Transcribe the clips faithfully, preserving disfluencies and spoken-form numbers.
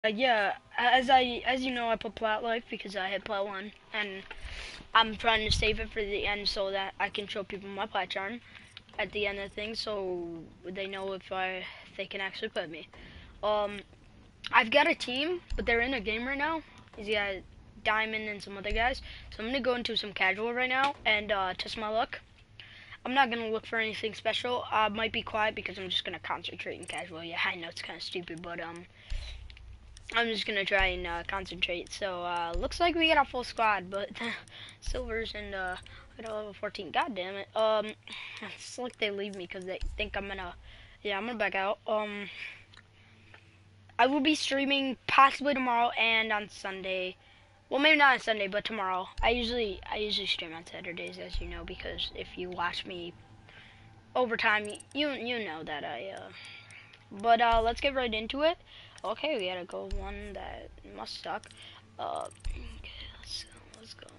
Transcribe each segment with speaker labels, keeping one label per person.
Speaker 1: Uh, yeah, as I as you know, I put Plat life because I had Plat one, and I'm trying to save it for the end so that I can show people my Plat charm at the end of the thing, so they know if I if they can actually put me. Um, I've got a team, but they're in a game right now. He's got Diamond and some other guys, so I'm gonna go into some casual right now and uh, test my luck. I'm not gonna look for anything special. I uh, might be quiet because I'm just gonna concentrate in casual. Yeah, I know it's kind of stupid, but um. I'm just gonna try and uh, concentrate. So uh, looks like we got a full squad, but Silvers and uh, I got level fourteen. God damn it. Um, it's like they leave me because they think I'm gonna. Yeah, I'm gonna back out. Um, I will be streaming possibly tomorrow and on Sunday. Well, maybe not on Sunday, but tomorrow. I usually I usually stream on Saturdays, as you know, because if you watch me over time, you you know that I uh, But uh, let's get right into it. Okay, we gotta go one that must suck. Uh, okay, let's go. Let's go.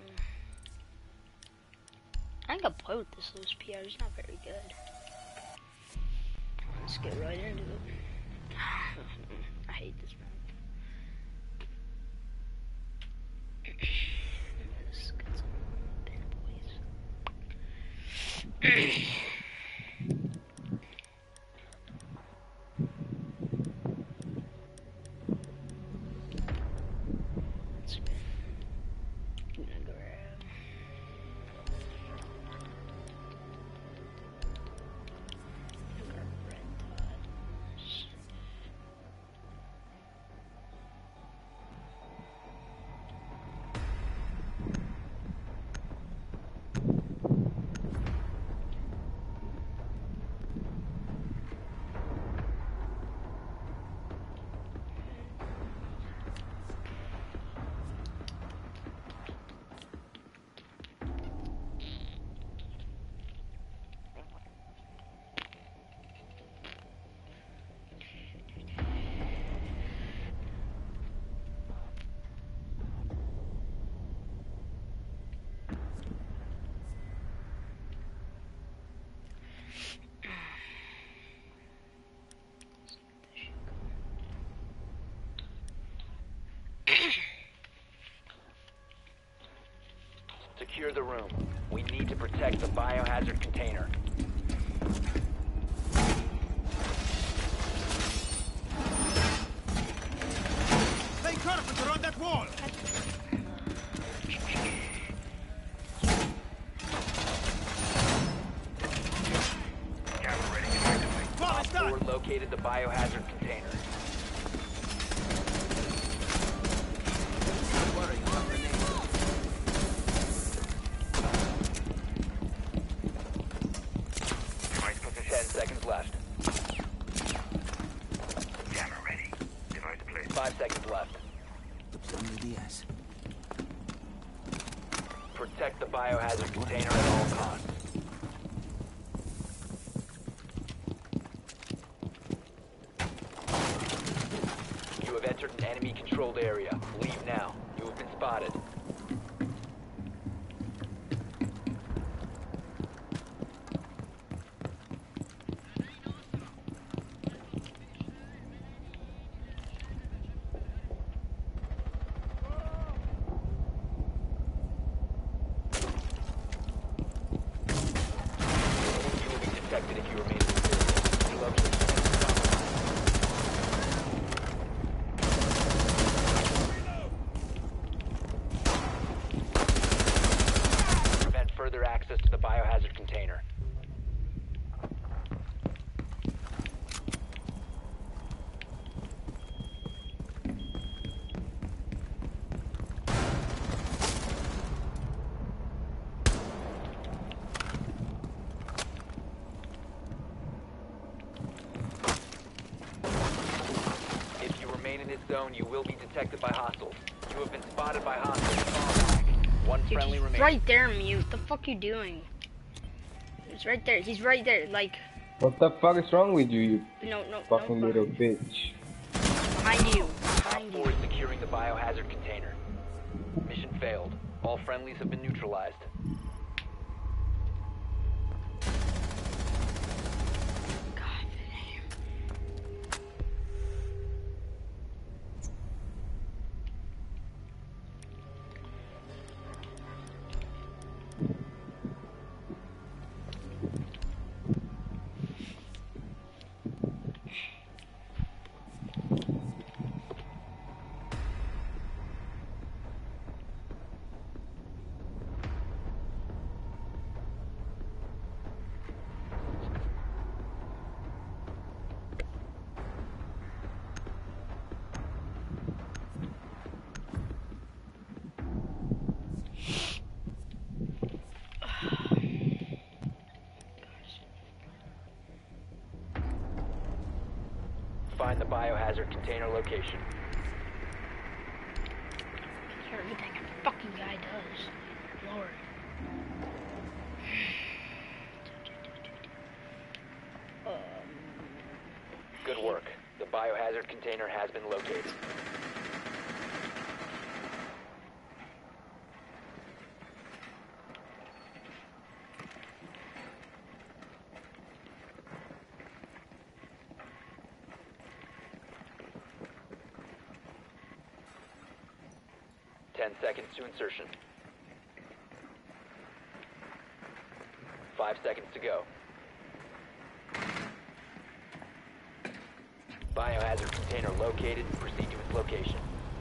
Speaker 1: I think I'll play with this loose P R. It's not very good. Let's get right into it. I hate this map. Let's get some bad boys.
Speaker 2: Secure the room. We need to protect the biohazard container.
Speaker 3: They carpenter on that wall!
Speaker 2: Camera ready effectively. Op four located the biohazard container. Ten seconds left. Camera ready. Device placed. Five seconds left. Protect the biohazard container at all costs. You have entered an enemy-controlled area. Leave now. You have been spotted. If you remain in the building, relocate. Prevent further access to the biohazard container. In this zone, you will be detected by hostiles. You have been spotted by hostiles. One
Speaker 1: Dude,
Speaker 2: friendly
Speaker 1: he's
Speaker 2: remaining.
Speaker 1: right there, mute. The fuck you doing? He's right there. He's right there. Like.
Speaker 4: What the fuck is wrong with you, you
Speaker 1: No, no,
Speaker 4: fucking
Speaker 1: no,
Speaker 4: little bitch?
Speaker 1: Behind you.
Speaker 2: Op
Speaker 1: Behind
Speaker 2: four
Speaker 1: you.
Speaker 2: is securing the biohazard container. Mission failed. All friendlies have been neutralized. biohazard container location.
Speaker 1: Hear everything a fucking guy does. Lord. Um,
Speaker 2: Good work. The biohazard container has been located. Ten seconds to insertion. Five seconds to go. Biohazard container located. Proceed to its location.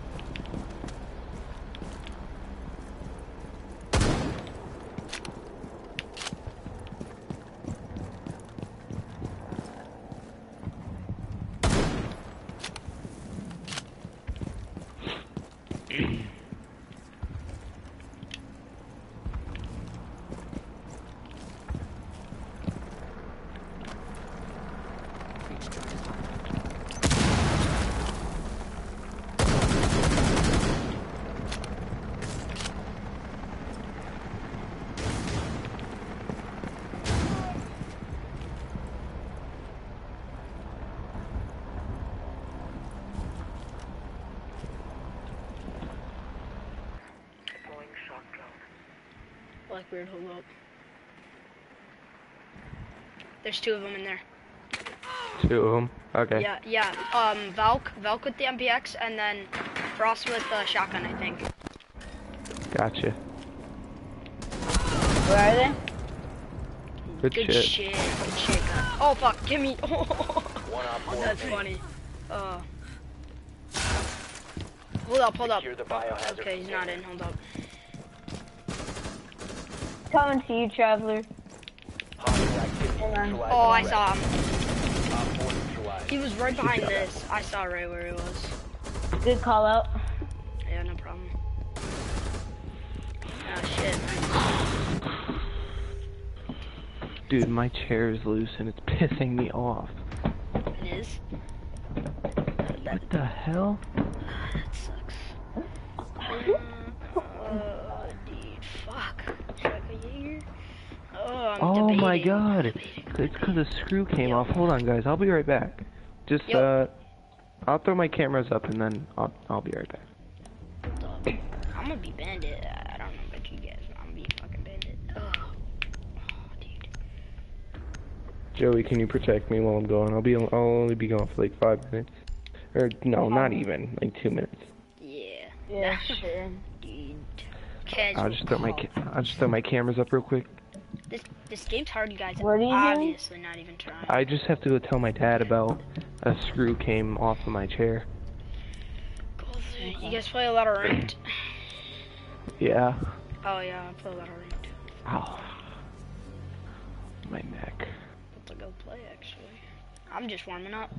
Speaker 1: Blackbeard, hold up. There's two of them in there.
Speaker 5: Two of them? Okay.
Speaker 1: Yeah, yeah. Um, Valk, Valk with the M P X, and then Frost with the shotgun, I think.
Speaker 5: Gotcha.
Speaker 6: Where are they?
Speaker 5: Good,
Speaker 1: Good
Speaker 5: shit.
Speaker 1: shit. Good shit, guys. Oh fuck, give me.
Speaker 2: One op four
Speaker 1: That's
Speaker 2: remaining.
Speaker 1: funny. Uh. Hold up, hold up.
Speaker 2: Secure the biohazard
Speaker 1: Okay, he's not
Speaker 2: container.
Speaker 1: in. Hold up.
Speaker 6: Coming to you, traveler.
Speaker 2: Hostile activity
Speaker 6: Hold on.
Speaker 2: neutralized
Speaker 1: Oh, I
Speaker 2: already.
Speaker 1: saw him.
Speaker 2: Op four neutralized.
Speaker 1: He was right behind this. I saw right where he was.
Speaker 6: Good call out.
Speaker 1: Yeah, no problem. Ah, shit, man.
Speaker 5: Dude, my chair is loose and it's pissing me off.
Speaker 1: It is. That,
Speaker 5: What the hell?
Speaker 1: that sucks. Uh, uh, dude, fuck. Should I go Jaeger? Oh, I'm
Speaker 5: Oh
Speaker 1: debating.
Speaker 5: my god.
Speaker 1: I'm debating.
Speaker 5: It's because a screw came off. Hold on, guys. I'll be right back. Just,
Speaker 1: Yo.
Speaker 5: uh, I'll throw my cameras up and then I'll, I'll be right back.
Speaker 1: I'm gonna be bandit. I don't know about you guys, but I'm gonna be fucking bandit. Oh, oh dude.
Speaker 5: Joey, can you protect me while I'm going? I'll be, I'll only be gone for like five minutes. Or, no, not even. Like two minutes.
Speaker 1: Yeah.
Speaker 6: Yeah, sure.
Speaker 1: Dude. Casual
Speaker 5: I'll just throw my,
Speaker 1: call.
Speaker 5: ca I'll just throw my cameras up real quick.
Speaker 1: This this game's hard, guys.
Speaker 6: What are you doing?
Speaker 1: Obviously not even trying.
Speaker 5: I just have to go tell my dad about a screw came off of my chair.
Speaker 1: You guys play a lot of ranked?
Speaker 5: Yeah.
Speaker 1: Oh yeah, I play a lot of ranked.
Speaker 5: Ow. My neck.
Speaker 1: About to go play actually. I'm just warming up.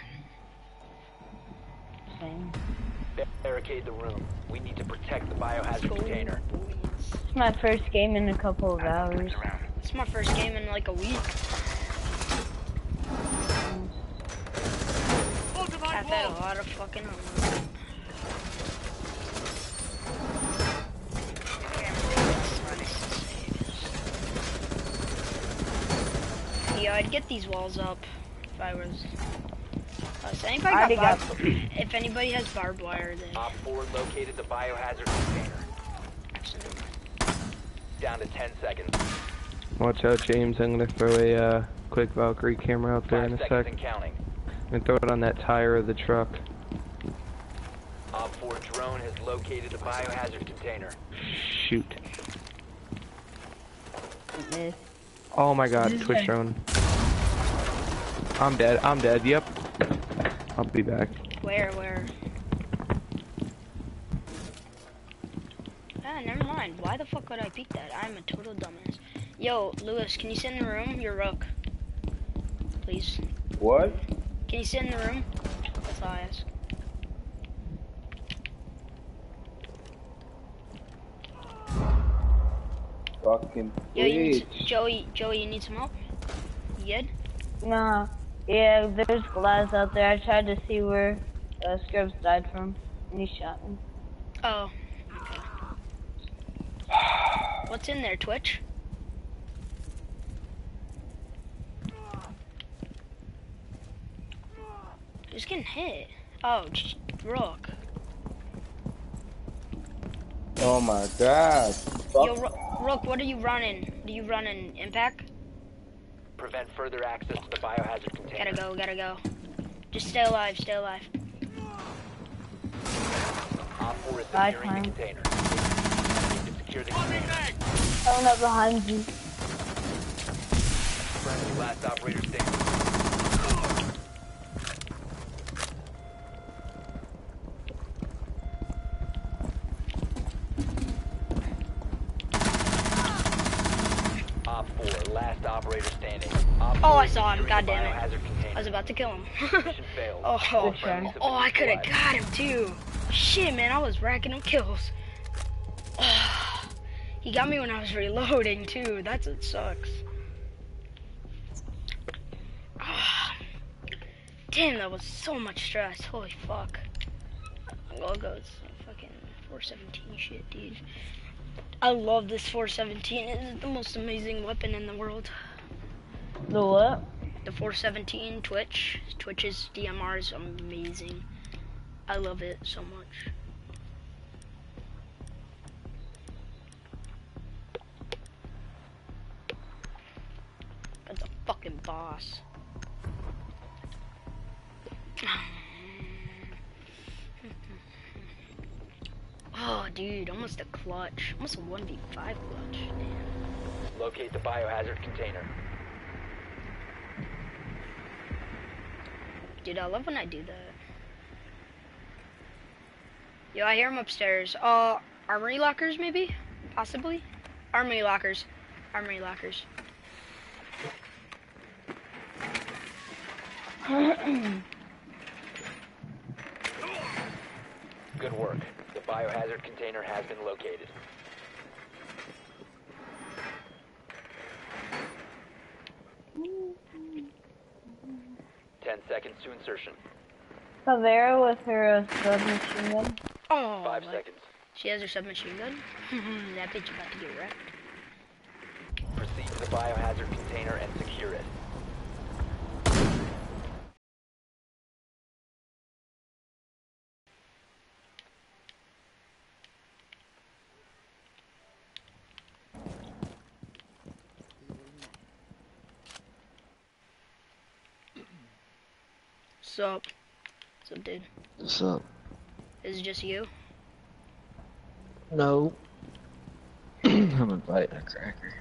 Speaker 6: Same.
Speaker 2: Barricade the room. We need to protect the
Speaker 1: Let's
Speaker 2: biohazard
Speaker 1: go,
Speaker 2: container.
Speaker 1: boys.
Speaker 6: It's my first game in a couple of hours.
Speaker 1: It's my first game in like a week. I've had a lot of fucking homework. Yeah, I'd get these walls up if I was. Uh, so anybody
Speaker 6: I already
Speaker 1: got
Speaker 6: got
Speaker 1: bar- if anybody has barbed wire, then
Speaker 2: Op four located the biohazard container.
Speaker 1: actually never mind.
Speaker 2: Down to ten seconds.
Speaker 5: Watch out, James. I'm gonna throw a uh, quick Valkyrie camera out there
Speaker 2: Five
Speaker 5: in a
Speaker 2: seconds
Speaker 5: sec.
Speaker 2: and counting.
Speaker 5: And throw it on that tire of the truck.
Speaker 2: Op four drone has located the biohazard container.
Speaker 5: Shoot.
Speaker 6: Miss.
Speaker 5: Oh my god, Twitch drone. I'm dead. I'm dead. Yep. I'll be back.
Speaker 1: Where, where? Ah, never mind. Why the fuck would I peek that? I'm a total dumbass. Yo, Lewis, can you sit in the room? You're rook. Please.
Speaker 4: What?
Speaker 1: Can you sit in the room? That's all I ask.
Speaker 4: Fucking
Speaker 1: Yo, you need
Speaker 4: bitch.
Speaker 1: s- Joey, Joey, you need some help? You good?
Speaker 6: Nah. Yeah, there's glass out there. I tried to see where uh, Scrubs died from, and he shot me.
Speaker 1: Oh. Okay. What's in there, Twitch? Who's getting hit? Oh, just Rook.
Speaker 4: Oh my god.
Speaker 1: Yo, Ro Rook, what are you running? Do you run an impact?
Speaker 2: Prevent further access to the biohazard container.
Speaker 1: Gotta go, gotta go. Just stay alive, stay alive.
Speaker 2: Op four is
Speaker 6: Bye,
Speaker 2: securing the
Speaker 6: Clang.
Speaker 2: container. You can secure the container.
Speaker 6: Coming up behind you.
Speaker 2: Friendly last operator standing. Op four, last operator standing. Op
Speaker 1: Oh,
Speaker 2: four
Speaker 1: I
Speaker 2: is
Speaker 1: saw him.
Speaker 2: securing
Speaker 1: God
Speaker 2: the
Speaker 1: damn it.
Speaker 2: biohazard container.
Speaker 1: I was about to kill him.
Speaker 2: Mission failed.
Speaker 1: Oh,
Speaker 6: Good try.
Speaker 2: Friendlies have
Speaker 1: oh,
Speaker 2: been
Speaker 1: I could have
Speaker 2: neutralized.
Speaker 1: got him too. Shit, man, I was racking up kills. He got me when I was reloading too. That's what sucks. Damn, that was so much stress. Holy fuck. I'll go with some fucking four seventeen shit, dude. I love this four seventeen. It is the most amazing weapon in the world.
Speaker 6: The what?
Speaker 1: The four seventeen Twitch. Twitch's D M R is amazing. I love it so much. Got the fucking boss. Oh, dude, almost a clutch. Almost a one v five clutch. Damn.
Speaker 2: Locate the biohazard container.
Speaker 1: Dude, I love when I do that. Yo, I hear him upstairs. Uh, armory lockers, maybe? Possibly? Armory lockers. Armory lockers.
Speaker 2: Good work. The biohazard container has been located. Ten seconds to insertion.
Speaker 6: Caveira with her uh, submachine gun.
Speaker 1: Oh,
Speaker 2: Five
Speaker 1: like,
Speaker 2: seconds.
Speaker 1: she has her submachine gun? That bitch about to get wrecked.
Speaker 2: Proceed to the biohazard container and secure it.
Speaker 1: Sup? Sup, dude?
Speaker 7: What's up?
Speaker 1: Is it just you?
Speaker 7: No. I'm inviting a cracker.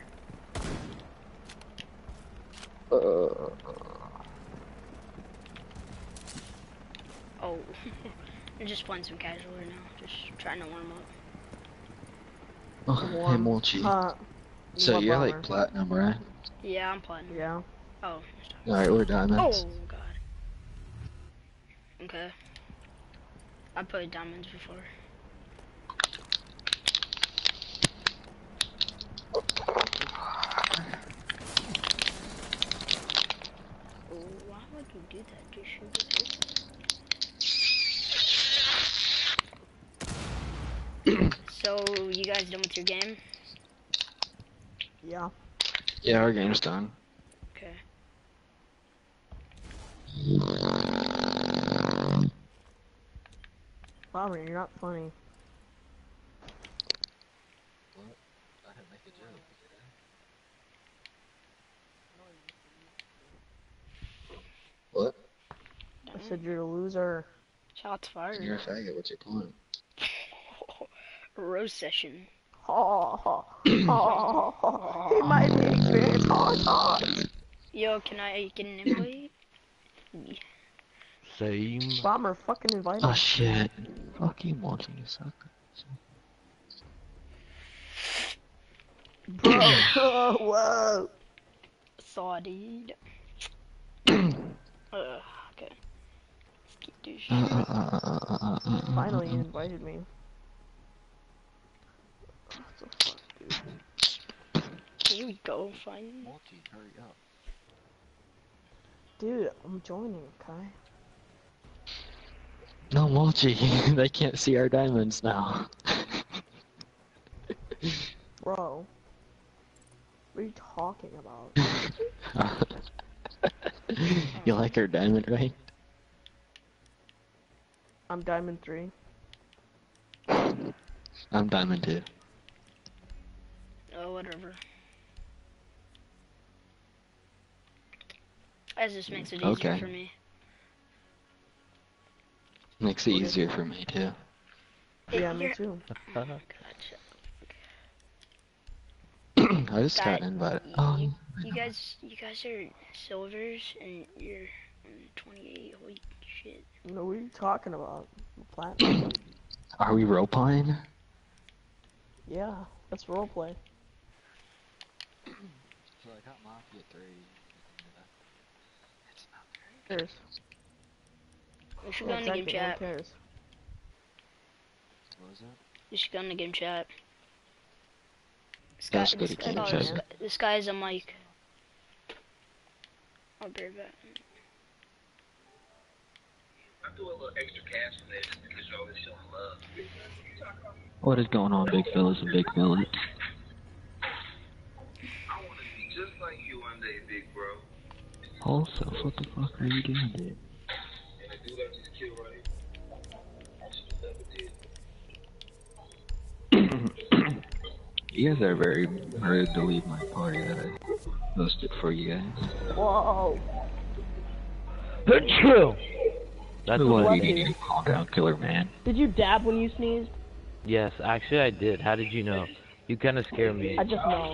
Speaker 7: Uh,
Speaker 1: Oh. I'm just playing some casual right now. Just trying to warm up.
Speaker 7: oh, hey, Mulchi.
Speaker 8: Uh,
Speaker 7: So
Speaker 8: what
Speaker 7: you're
Speaker 8: bomber?
Speaker 7: like platinum, right?
Speaker 1: Yeah, I'm playing.
Speaker 8: Yeah.
Speaker 1: Oh.
Speaker 7: Alright, we're diamonds.
Speaker 1: Oh, God. Okay. I played diamonds before. Oh, why would you do that? Just shoot it open. So, you guys done with your game?
Speaker 8: Yeah.
Speaker 7: Yeah, our game's done.
Speaker 1: Okay.
Speaker 8: Bomber, you're not funny.
Speaker 7: I didn't make a joke. What?
Speaker 8: I said you're a loser.
Speaker 1: Shots fired.
Speaker 7: You're a faggot, what's your point?
Speaker 1: Rose session.
Speaker 8: Ha ha ha ha. In my experience, ha ha.
Speaker 1: Yo, can I get an invite? Yeah.
Speaker 5: Same.
Speaker 8: Bomber, fucking invite
Speaker 7: Oh
Speaker 8: me.
Speaker 7: shit. Fuck you, Mulchi, you suck.
Speaker 8: Bro, oh, whoa.
Speaker 1: Saw, dude. uh, okay. Let's keep this shit.
Speaker 7: Uh, uh, uh, uh, uh, uh, uh,
Speaker 8: Finally,
Speaker 7: uh,
Speaker 8: you
Speaker 7: uh.
Speaker 8: invited me. What the fuck, dude?
Speaker 1: Here we go, finally.
Speaker 7: Mulchi, hurry up.
Speaker 8: Dude, I'm joining, okay?
Speaker 7: No, Mulchi, they can't see our diamonds now.
Speaker 8: Bro. What are you talking about?
Speaker 7: You like our diamond, right?
Speaker 8: I'm Diamond three.
Speaker 7: I'm diamond two.
Speaker 1: Oh, whatever. That just makes it easier
Speaker 7: Okay.
Speaker 1: for me.
Speaker 7: Makes it easier for me too.
Speaker 8: Yeah, me
Speaker 1: You're-
Speaker 8: too.
Speaker 1: Gotcha.
Speaker 7: I just got
Speaker 1: Guy-
Speaker 7: invited.
Speaker 1: You,
Speaker 7: Oh,
Speaker 1: you guys, you guys are silvers, and you're mm, twenty-eight. Holy shit!
Speaker 8: You know, what are you talking about? Plat?
Speaker 7: are we role playing?
Speaker 8: Yeah, that's roleplay.
Speaker 7: So I got Mafia three. It's not
Speaker 8: Who cares?
Speaker 1: We should
Speaker 8: Yeah,
Speaker 1: go in the game
Speaker 8: exactly, no one
Speaker 1: chat.
Speaker 8: cares.
Speaker 7: What was it?
Speaker 1: We should go in the game chat. This
Speaker 7: Yeah,
Speaker 1: guy,
Speaker 7: let's go
Speaker 1: this,
Speaker 7: to game
Speaker 1: oh,
Speaker 8: chat.
Speaker 1: this, guy, this guy is a mic. I'll be right back.
Speaker 9: I do a little extra cash from there just because you're always showing love.
Speaker 7: What is going on, big fellas and big fellas?
Speaker 9: I want to be just like you one day, big bro.
Speaker 7: Also, what the fuck are you doing, dude?
Speaker 9: And the dude I just killed right here, I should have never did.
Speaker 7: You guys are very rude to leave my party that I hosted for you guys.
Speaker 8: Whoa!
Speaker 5: The true. That's
Speaker 7: Who
Speaker 5: what
Speaker 7: was
Speaker 5: it is.
Speaker 7: you? Calm down, killer man.
Speaker 8: Did you dab when you sneezed?
Speaker 5: Yes, actually I did. How did you know? You kind of scared me.
Speaker 8: I just know.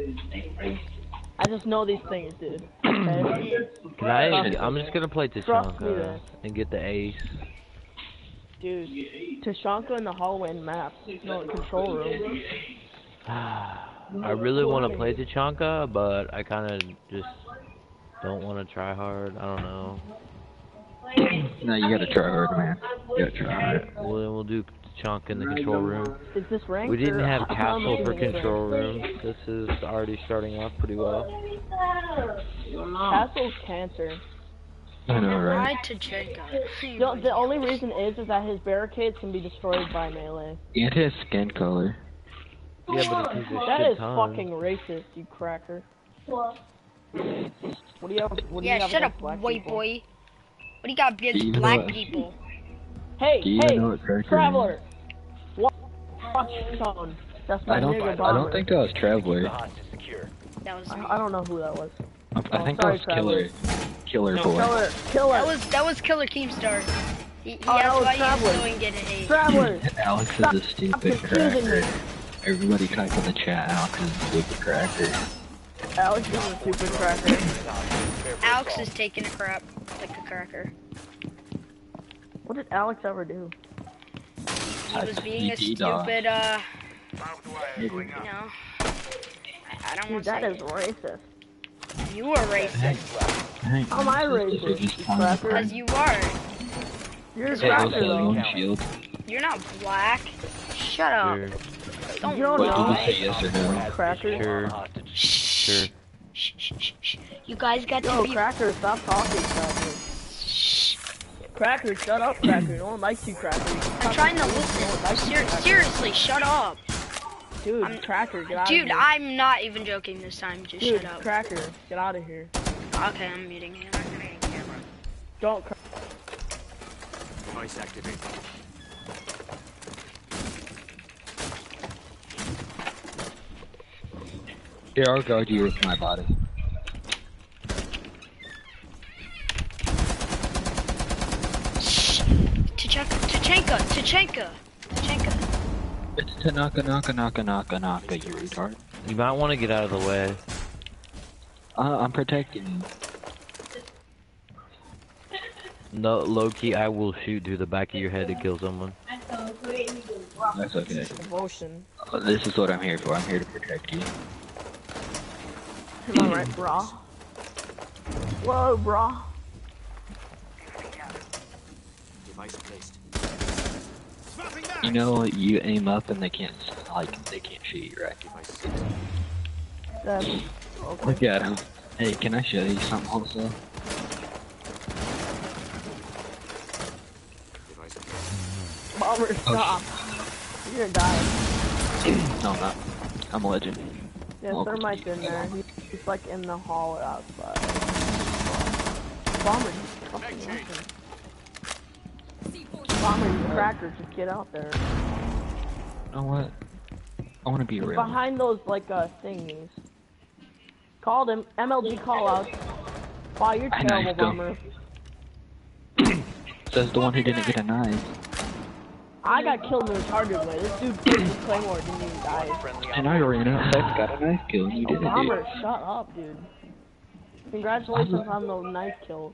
Speaker 8: I just know these things, dude. Okay?
Speaker 5: Can I? I'm just gonna play
Speaker 8: Trust me
Speaker 5: Tashanka
Speaker 8: then.
Speaker 5: and get the ace.
Speaker 8: Dude, Tashanka in the hallway and maps. No, in control room.
Speaker 5: I really want to play Tachanka, but I kind of just don't want to try hard. I don't know.
Speaker 7: No, you gotta try hard, man. You gotta try hard.
Speaker 5: Well, then we'll do Tachanka in the control room.
Speaker 8: Is this ranked?
Speaker 5: We didn't
Speaker 8: or-
Speaker 5: have
Speaker 8: I'm
Speaker 5: castle for
Speaker 8: assuming it's
Speaker 5: control
Speaker 8: ranked.
Speaker 5: room. This is already starting off pretty well.
Speaker 8: Castle's cancer.
Speaker 7: I know, right?
Speaker 1: Right to Tachanka.
Speaker 8: No, the only reason is is that his barricades can be destroyed by melee.
Speaker 7: And his skin color.
Speaker 5: Yeah, but it takes a
Speaker 8: That
Speaker 5: shit
Speaker 8: is
Speaker 5: ton.
Speaker 8: fucking racist, you cracker. What do you have? What do you
Speaker 1: Yeah,
Speaker 8: have
Speaker 1: shut
Speaker 8: against
Speaker 1: up,
Speaker 8: black
Speaker 1: white
Speaker 8: people?
Speaker 1: boy. What do you got
Speaker 7: Do you
Speaker 1: against
Speaker 7: know
Speaker 1: black
Speaker 7: what-
Speaker 1: people?
Speaker 8: Hey,
Speaker 7: Do you
Speaker 8: hey,
Speaker 7: know what cracker
Speaker 8: traveler. Watch, watch tone. That's my
Speaker 7: I don't.
Speaker 8: nigga
Speaker 7: I
Speaker 8: bomber.
Speaker 7: don't think that was Traveler.
Speaker 2: The hostage secure.
Speaker 1: That was me.
Speaker 8: I, I don't know who that was.
Speaker 7: I, I
Speaker 8: Oh,
Speaker 7: think
Speaker 8: sorry,
Speaker 7: that was Killer. Killer boy.
Speaker 8: Killer, killer.
Speaker 1: That was that was Killer Keemstar. He, he
Speaker 8: Oh, that
Speaker 1: asked
Speaker 8: was
Speaker 1: why you
Speaker 8: Traveler.
Speaker 1: was doing getting a.
Speaker 8: Traveler.
Speaker 7: Alex is a stupid
Speaker 8: confusing
Speaker 7: cracker.
Speaker 8: me.
Speaker 7: Everybody type in the chat. Alex is a stupid cracker.
Speaker 8: Alex is a stupid cracker.
Speaker 1: Alex is taking a crap like a cracker.
Speaker 8: What did Alex ever do?
Speaker 1: He was being a
Speaker 7: He dog.
Speaker 1: stupid, uh,
Speaker 3: Barbed wire
Speaker 1: you
Speaker 3: going up.
Speaker 1: know. I, I don't
Speaker 8: Dude,
Speaker 1: want to
Speaker 8: that
Speaker 1: say
Speaker 8: is racist.
Speaker 1: it. You are racist.
Speaker 7: Hey,
Speaker 8: How am I racist, you cracker?
Speaker 1: Because you are.
Speaker 8: You're a
Speaker 7: Hey,
Speaker 8: cracker
Speaker 7: also,
Speaker 8: though.
Speaker 7: one shield.
Speaker 1: You're not black. Shut up.
Speaker 5: Sure,
Speaker 1: Don't
Speaker 8: You don't
Speaker 7: What, did you
Speaker 8: know.
Speaker 7: say yes or no?
Speaker 8: Cracker.
Speaker 5: sure,
Speaker 1: Shh.
Speaker 5: sure.
Speaker 1: Shh, shh, shh, shh. You guys got to
Speaker 8: Yo,
Speaker 1: be.
Speaker 8: cracker, stop talking, cracker.
Speaker 1: Shh.
Speaker 8: Cracker, shut up, cracker. No one likes you, cracker.
Speaker 1: I'm trying to
Speaker 8: No one
Speaker 1: listen.
Speaker 8: likes you,
Speaker 1: Ser-
Speaker 8: cracker.
Speaker 1: seriously, shut up.
Speaker 8: Dude,
Speaker 1: I'm-
Speaker 8: cracker, get out
Speaker 1: Dude,
Speaker 8: of here.
Speaker 1: I'm not even joking this time. Just
Speaker 8: Dude,
Speaker 1: shut up.
Speaker 8: cracker, get out of here.
Speaker 1: Okay, I'm muting him.
Speaker 8: Don't crack.
Speaker 3: Voice activated.
Speaker 7: Here, I'll guard you with my body.
Speaker 1: Shh. Tachanka, Tachanka, Tachanka, Tachanka.
Speaker 7: It's Tanaka, Naka, Naka, Naka, Naka, you retard.
Speaker 5: You might want to get out of the way.
Speaker 7: Uh, I'm protecting you.
Speaker 5: No, low key, I will shoot through the back of your head to kill someone.
Speaker 7: That's okay.
Speaker 8: Devotion.
Speaker 7: Uh, This is what I'm here for. I'm here to protect you.
Speaker 8: Am I right, brah? Whoa, brah.
Speaker 3: Device placed. Swapping back.
Speaker 7: You know, you aim up and they can't, like, they can't shoot you, right?
Speaker 3: Device set.
Speaker 8: That's okay.
Speaker 7: Look at him. Hey, can I show you something also?
Speaker 8: Bomber, stop. You're gonna die.
Speaker 7: No, I'm not. I'm a legend.
Speaker 8: Yeah,
Speaker 7: Well,
Speaker 8: Thermite's in there. He, he's like in the hall or outside. Bomber, he's fucking nothing. Bomber, you cracker, just get out there.
Speaker 7: You know what? I want to be
Speaker 8: He's
Speaker 7: real.
Speaker 8: behind those, like, uh, thingies. Called him. M L G call out. Wow, you're
Speaker 7: I know,
Speaker 8: terrible,
Speaker 7: he's
Speaker 8: Bomber.
Speaker 7: Says the one who didn't get a knife.
Speaker 8: I got killed in a retarded way. This dude killed his Claymore, didn't even die.
Speaker 7: And I ran outside, got a knife kill, and you
Speaker 8: Oh,
Speaker 7: didn't,
Speaker 8: Bomber,
Speaker 7: dude.
Speaker 8: shut up, dude. Congratulations on the knife kill.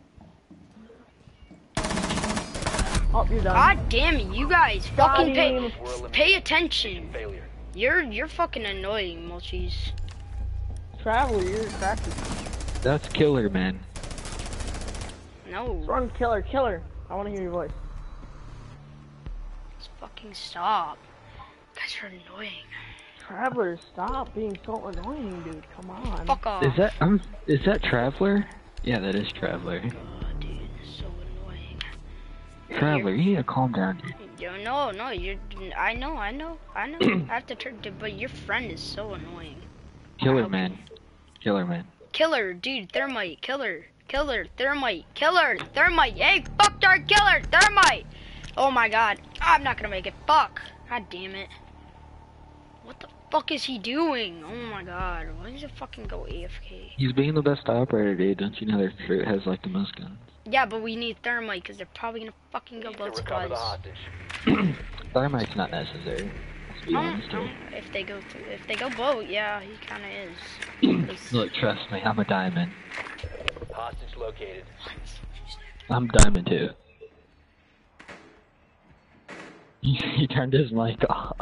Speaker 8: Oh, you're done.
Speaker 1: God damn it, you guys fucking pay
Speaker 8: Got him.
Speaker 1: pay attention.
Speaker 2: Failure.
Speaker 1: You're you're fucking annoying, Mulchies.
Speaker 8: Traveler, you're a cracker.
Speaker 7: That's killer, man.
Speaker 1: No.
Speaker 8: Run, killer, killer. I want to hear your voice.
Speaker 1: Just fucking stop. You guys are annoying.
Speaker 8: Traveler, stop being so annoying, dude. Come on.
Speaker 1: Fuck off.
Speaker 7: Is that um? Is that Traveler? Yeah, that is Traveler.
Speaker 1: Oh, dude, it's so annoying.
Speaker 7: Traveler, you need to calm down, dude.
Speaker 1: Yo, no, no, you're. I know, I know, I know. I have to turn to, but your friend is so annoying.
Speaker 7: Killer, man. Killer, man.
Speaker 1: Killer, dude, thermite, killer, killer, thermite, killer, thermite. Hey, fuck our killer, thermite. Oh my god, I'm not gonna make it. Fuck. God damn it. What the fuck is he doing? Oh my god, why does it fucking go A F K?
Speaker 7: He's being the best operator, dude. Don't you know their fruit has like the most guns?
Speaker 1: Yeah, but we need thermite because they're probably gonna fucking go
Speaker 2: Need to
Speaker 1: both
Speaker 2: recover the
Speaker 1: squads.
Speaker 2: hostage.
Speaker 7: Thermite's not necessary. Let's be
Speaker 1: Um,
Speaker 7: honest here.
Speaker 1: um, if they go through, if they go boat, yeah, he kind of is. 'Cause-
Speaker 7: Look, trust me, I'm a diamond.
Speaker 2: Hostage located.
Speaker 7: I'm diamond too. He, he turned his mic off.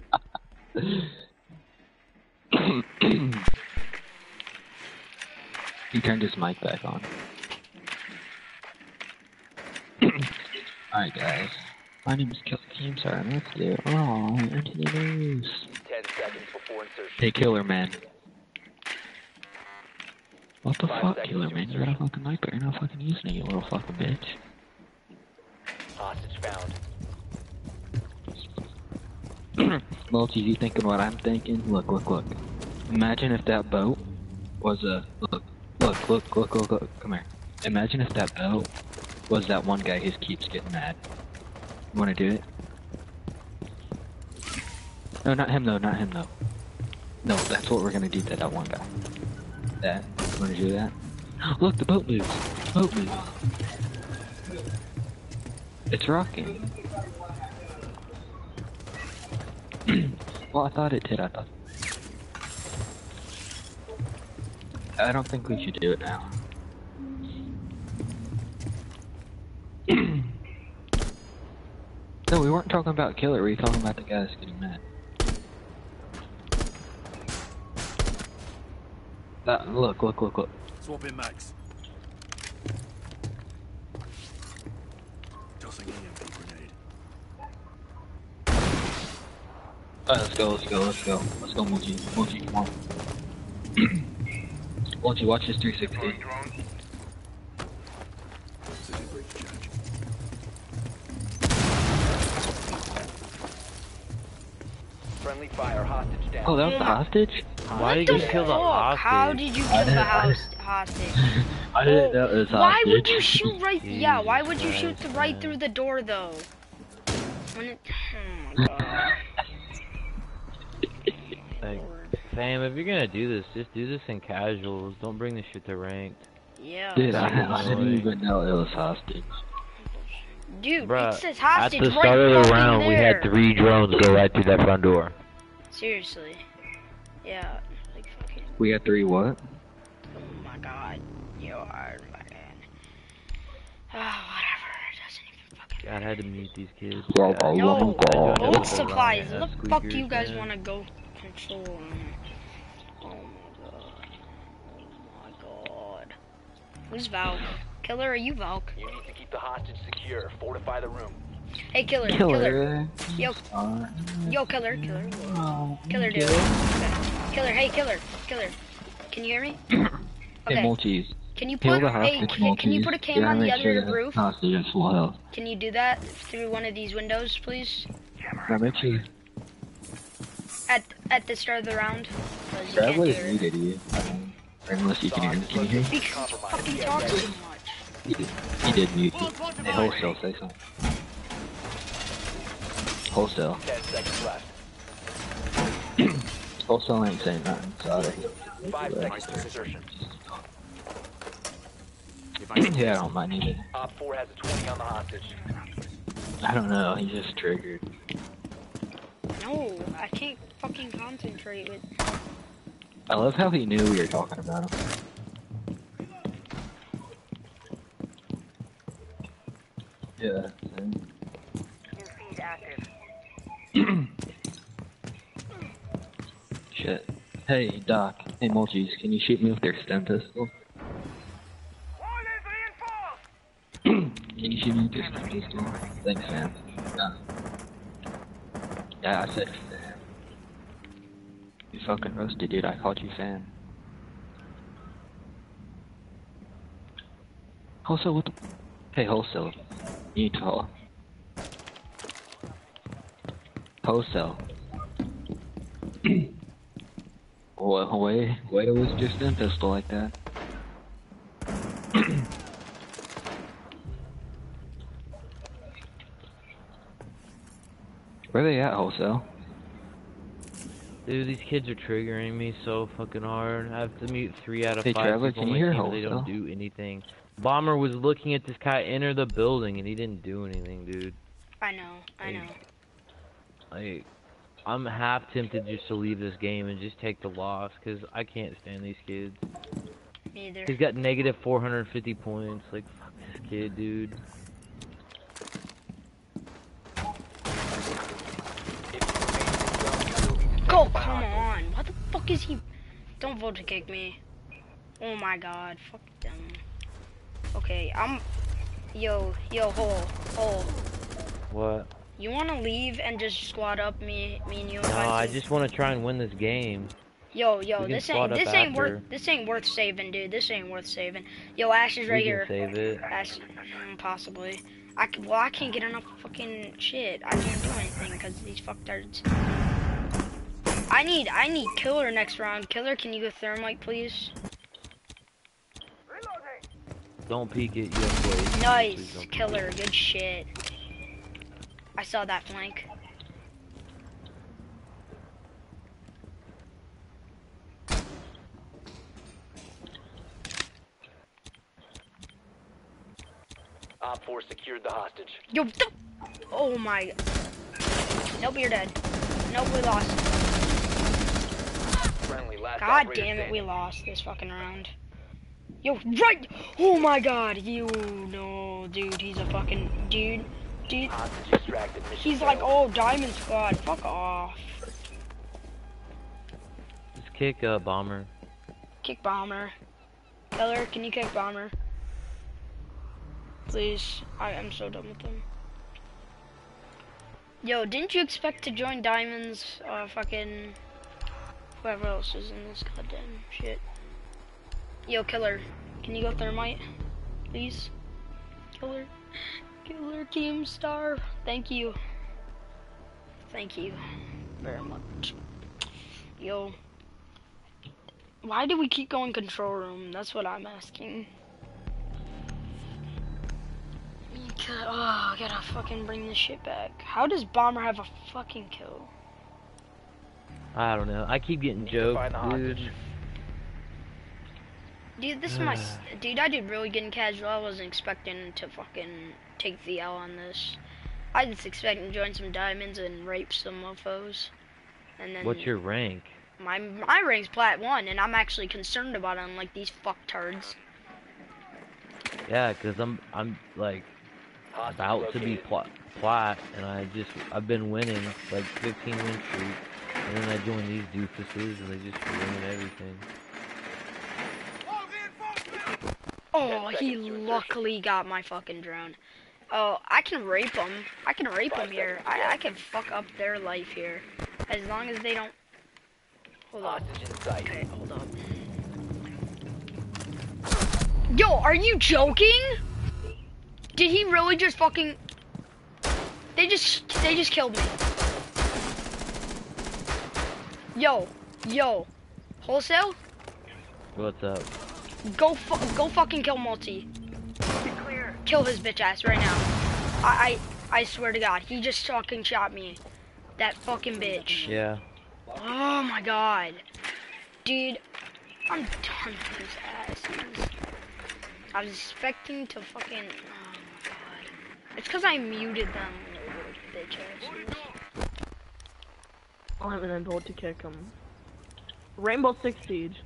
Speaker 7: He turned his mic back on. Alright guys. My name is Killer Team, sorry, let's do oh into the news.
Speaker 2: Ten seconds before insertion.
Speaker 7: Hey Killer Man. What the
Speaker 2: Five
Speaker 7: fuck,
Speaker 2: seconds
Speaker 7: Killer
Speaker 2: to
Speaker 7: Man? You're not fucking sniper, you're not fucking using it, you little fucking bitch.
Speaker 2: Hostage found.
Speaker 7: Multi, you thinking what I'm thinking? Look, look, look. Imagine if that boat was a look, look, look, look, look, look. Come here. Imagine if that boat was that one guy who keeps getting mad. You want to do it? No, not him though. Not him though. No, that's what we're gonna do to that one guy. That. You want to do that? Look, the boat moves. Boat moves. It's rocking. Well, I thought it did. I thought. I don't think we should do it now. No, we weren't talking about killer. We were talking about the guy that's getting mad. That, look, look, look, look.
Speaker 3: Swapping mags. Tossing E M P grenade.
Speaker 7: Alright, let's go, let's go, let's go. Let's go, Mochi. Mochi, come on. Mochi, watch this three sixty.
Speaker 3: City breach charge.
Speaker 2: Friendly fire. Hostage down.
Speaker 7: Oh, that was the hostage?
Speaker 1: Why did you kill the hostage? How did you kill the house hostage?
Speaker 7: I didn't know it was hostage.
Speaker 1: Why would you shoot right? Yeah, why would you shoot the, right through the door though? When it, oh my god.
Speaker 10: Like, fam, if you're gonna do this, just do this in casuals. Don't bring this shit to ranked.
Speaker 1: Yeah.
Speaker 7: Dude, I, I didn't even know it was hostage.
Speaker 1: Dude,
Speaker 10: Bruh,
Speaker 1: it says
Speaker 10: at
Speaker 1: hostage
Speaker 10: the
Speaker 1: right
Speaker 10: start of the
Speaker 1: fucking
Speaker 10: round,
Speaker 1: there.
Speaker 10: we had three drones go right through that front door.
Speaker 1: Seriously. Yeah. Like fucking.
Speaker 7: We had three what?
Speaker 1: Oh my god. You are fucking. Ah, whatever. It doesn't even fucking.
Speaker 10: God, I had to mute these kids.
Speaker 7: Well,
Speaker 10: God.
Speaker 1: No,
Speaker 10: God.
Speaker 1: boat
Speaker 10: God.
Speaker 1: supplies.
Speaker 10: God.
Speaker 1: What the
Speaker 10: Squeakers,
Speaker 1: fuck do you guys
Speaker 10: man.
Speaker 1: want to go control? Oh my god. Oh my god. Who's Valk? Killer, are you Valk?
Speaker 2: You need to keep the hostage secure. Fortify the room.
Speaker 1: Hey, killer, killer.
Speaker 7: Killer.
Speaker 1: Yo,
Speaker 7: Uh,
Speaker 1: yo, killer, killer.
Speaker 7: oh,
Speaker 1: Killer, dude. Okay. Killer, hey, killer, killer. Can you hear me?
Speaker 7: Hey,
Speaker 1: Okay.
Speaker 7: Mulchis.
Speaker 1: Can you
Speaker 7: Kill
Speaker 1: put
Speaker 7: the
Speaker 1: hey?
Speaker 7: hostage,
Speaker 1: Can, can you
Speaker 7: Maltese.
Speaker 1: put a cam
Speaker 7: Yeah,
Speaker 1: on the
Speaker 7: make sure
Speaker 1: other
Speaker 7: the
Speaker 1: roof?
Speaker 7: hostage is full health.
Speaker 1: Can you do that through one of these windows, please?
Speaker 7: Now make sure.
Speaker 1: At at the start of the round. 'Cause you
Speaker 7: Brad
Speaker 1: can't
Speaker 7: was
Speaker 1: do it.
Speaker 7: muted, you. Um, unless you can hear me. Can you hear me?
Speaker 1: Because he fucking talks too much.
Speaker 7: He did, he did mute me. Hey, wholesale, say something. Wholesale.
Speaker 2: Ten seconds left.
Speaker 7: Wholesale ain't saying nothing, sorry.
Speaker 2: Five seconds to insertion.
Speaker 7: Yeah, I don't mind either.
Speaker 2: Op four has a twenty on the hostage.
Speaker 7: I don't know, he just triggered.
Speaker 1: No, I can't fucking concentrate with.
Speaker 7: I love how he knew we were talking about him. Yeah, same. Shit. Hey, Doc. Hey, Mulchies, can you shoot me with their stem pistol? Can you shoot me with your stem pistol? Thanks, man. Uh, yeah, I said Sam. You fucking roasted, dude. I called you Sam. Wholesale, what the... Hey, Wholesale. You need to call. Wholesale. Well, wait, wait, it was just a pistol like that. Where they at, Wholesale?
Speaker 10: Dude, these kids are triggering me so fucking hard. I have to mute three out of
Speaker 7: Hey,
Speaker 10: five
Speaker 7: Trevor,
Speaker 10: people
Speaker 7: can
Speaker 10: on
Speaker 7: you
Speaker 10: my
Speaker 7: hear
Speaker 10: team, but they don't
Speaker 7: Wholesale?
Speaker 10: do anything. Bomber was looking at this guy enter the building, and he didn't do anything, dude.
Speaker 1: I know, I know.
Speaker 10: Like, I'm half tempted just to leave this game and just take the loss, because I can't stand these kids.
Speaker 1: Me either.
Speaker 10: He's got negative four hundred fifty points. Like, fuck this kid, dude.
Speaker 1: Go, come on. What the fuck is he? Don't vote to kick me. Oh my god, fuck them. Okay, I'm. Yo, yo, hole, hole.
Speaker 10: What?
Speaker 1: You wanna leave and just squad up me, me and you?
Speaker 10: No, I just want to try and win this game.
Speaker 1: Yo, yo,
Speaker 10: We can
Speaker 1: this
Speaker 10: squad
Speaker 1: ain't,
Speaker 10: up
Speaker 1: this ain't
Speaker 10: after.
Speaker 1: worth, this ain't worth saving, dude. This ain't worth saving. Yo, Ash is right
Speaker 10: We can
Speaker 1: here.
Speaker 10: save it.
Speaker 1: Ash, mm, possibly. I c well, I can't get enough fucking shit. I can't do anything because these fucktards. I need, I need Killer next round. Killer, can you go thermite, please?
Speaker 10: Don't peek it. You have to wait. Please
Speaker 1: Nice,
Speaker 10: don't peek
Speaker 1: Killer,
Speaker 10: it.
Speaker 1: good shit. I saw that flank.
Speaker 2: Op four secured the hostage.
Speaker 1: Yo, th oh my. Nope, you're dead. Nope, we lost.
Speaker 2: Friendly, last
Speaker 1: God
Speaker 2: operator
Speaker 1: damn it, we
Speaker 2: standing.
Speaker 1: lost this fucking round. Yo, right! Oh my god, you no, dude, he's a fucking dude, dude.
Speaker 2: Hostage extracted. Mission
Speaker 1: He's like,
Speaker 2: failed.
Speaker 1: oh, Diamond Squad, fuck off.
Speaker 10: Just kick uh, Bomber.
Speaker 1: Kick Bomber. Killer, can you kick Bomber? Please, I am so done with them. Yo, didn't you expect to join Diamonds? Uh, fucking whoever else is in this goddamn shit. Yo, Killer, can you go thermite, please? Killer, Killer Keemstar, thank you. Thank you very much. Yo, why do we keep going control room? That's what I'm asking. Because, oh, I gotta fucking bring this shit back. How does Bomber have a fucking kill?
Speaker 10: I don't know. I keep getting joked,
Speaker 2: Find the
Speaker 10: dude.
Speaker 2: hostage.
Speaker 1: Dude, this is my, s- dude, I did really good in casual. I wasn't expecting to fucking take the L on this. I just expecting to join some diamonds and rape some mofos. And then
Speaker 10: What's your rank?
Speaker 1: my my rank's plat one, and I'm actually concerned about it, unlike these fucktards.
Speaker 10: Yeah, cause I'm I'm like
Speaker 2: Hostage
Speaker 10: about to be
Speaker 2: located.
Speaker 10: plat, plat, and I just I've been winning like fifteen win streak, and then I join these doofuses, and they just ruin everything.
Speaker 1: Oh,
Speaker 2: Ten
Speaker 1: he
Speaker 2: seconds to insertion.
Speaker 1: luckily got my fucking drone. Oh, I can rape them. I can rape them
Speaker 2: Five
Speaker 1: here.
Speaker 2: seconds to
Speaker 1: I,
Speaker 2: go.
Speaker 1: I can fuck up their life here. As long as they don't... Hold up.
Speaker 2: Hostage in sight.
Speaker 1: Okay, hold up. Yo, are you joking? Did he really just fucking... They just, they just killed me. Yo, yo. Wholesale?
Speaker 10: What's up?
Speaker 1: Go fu go fucking kill Multi. Kill his bitch ass right now. I, I, I swear to God, he just fucking shot me. That fucking bitch.
Speaker 10: Yeah.
Speaker 1: Oh my God. Dude, I'm done with his ass. I was expecting to fucking, oh my God. It's cause I muted them, little bitch asses.
Speaker 8: I haven't been told to kick him. Rainbow Six Siege.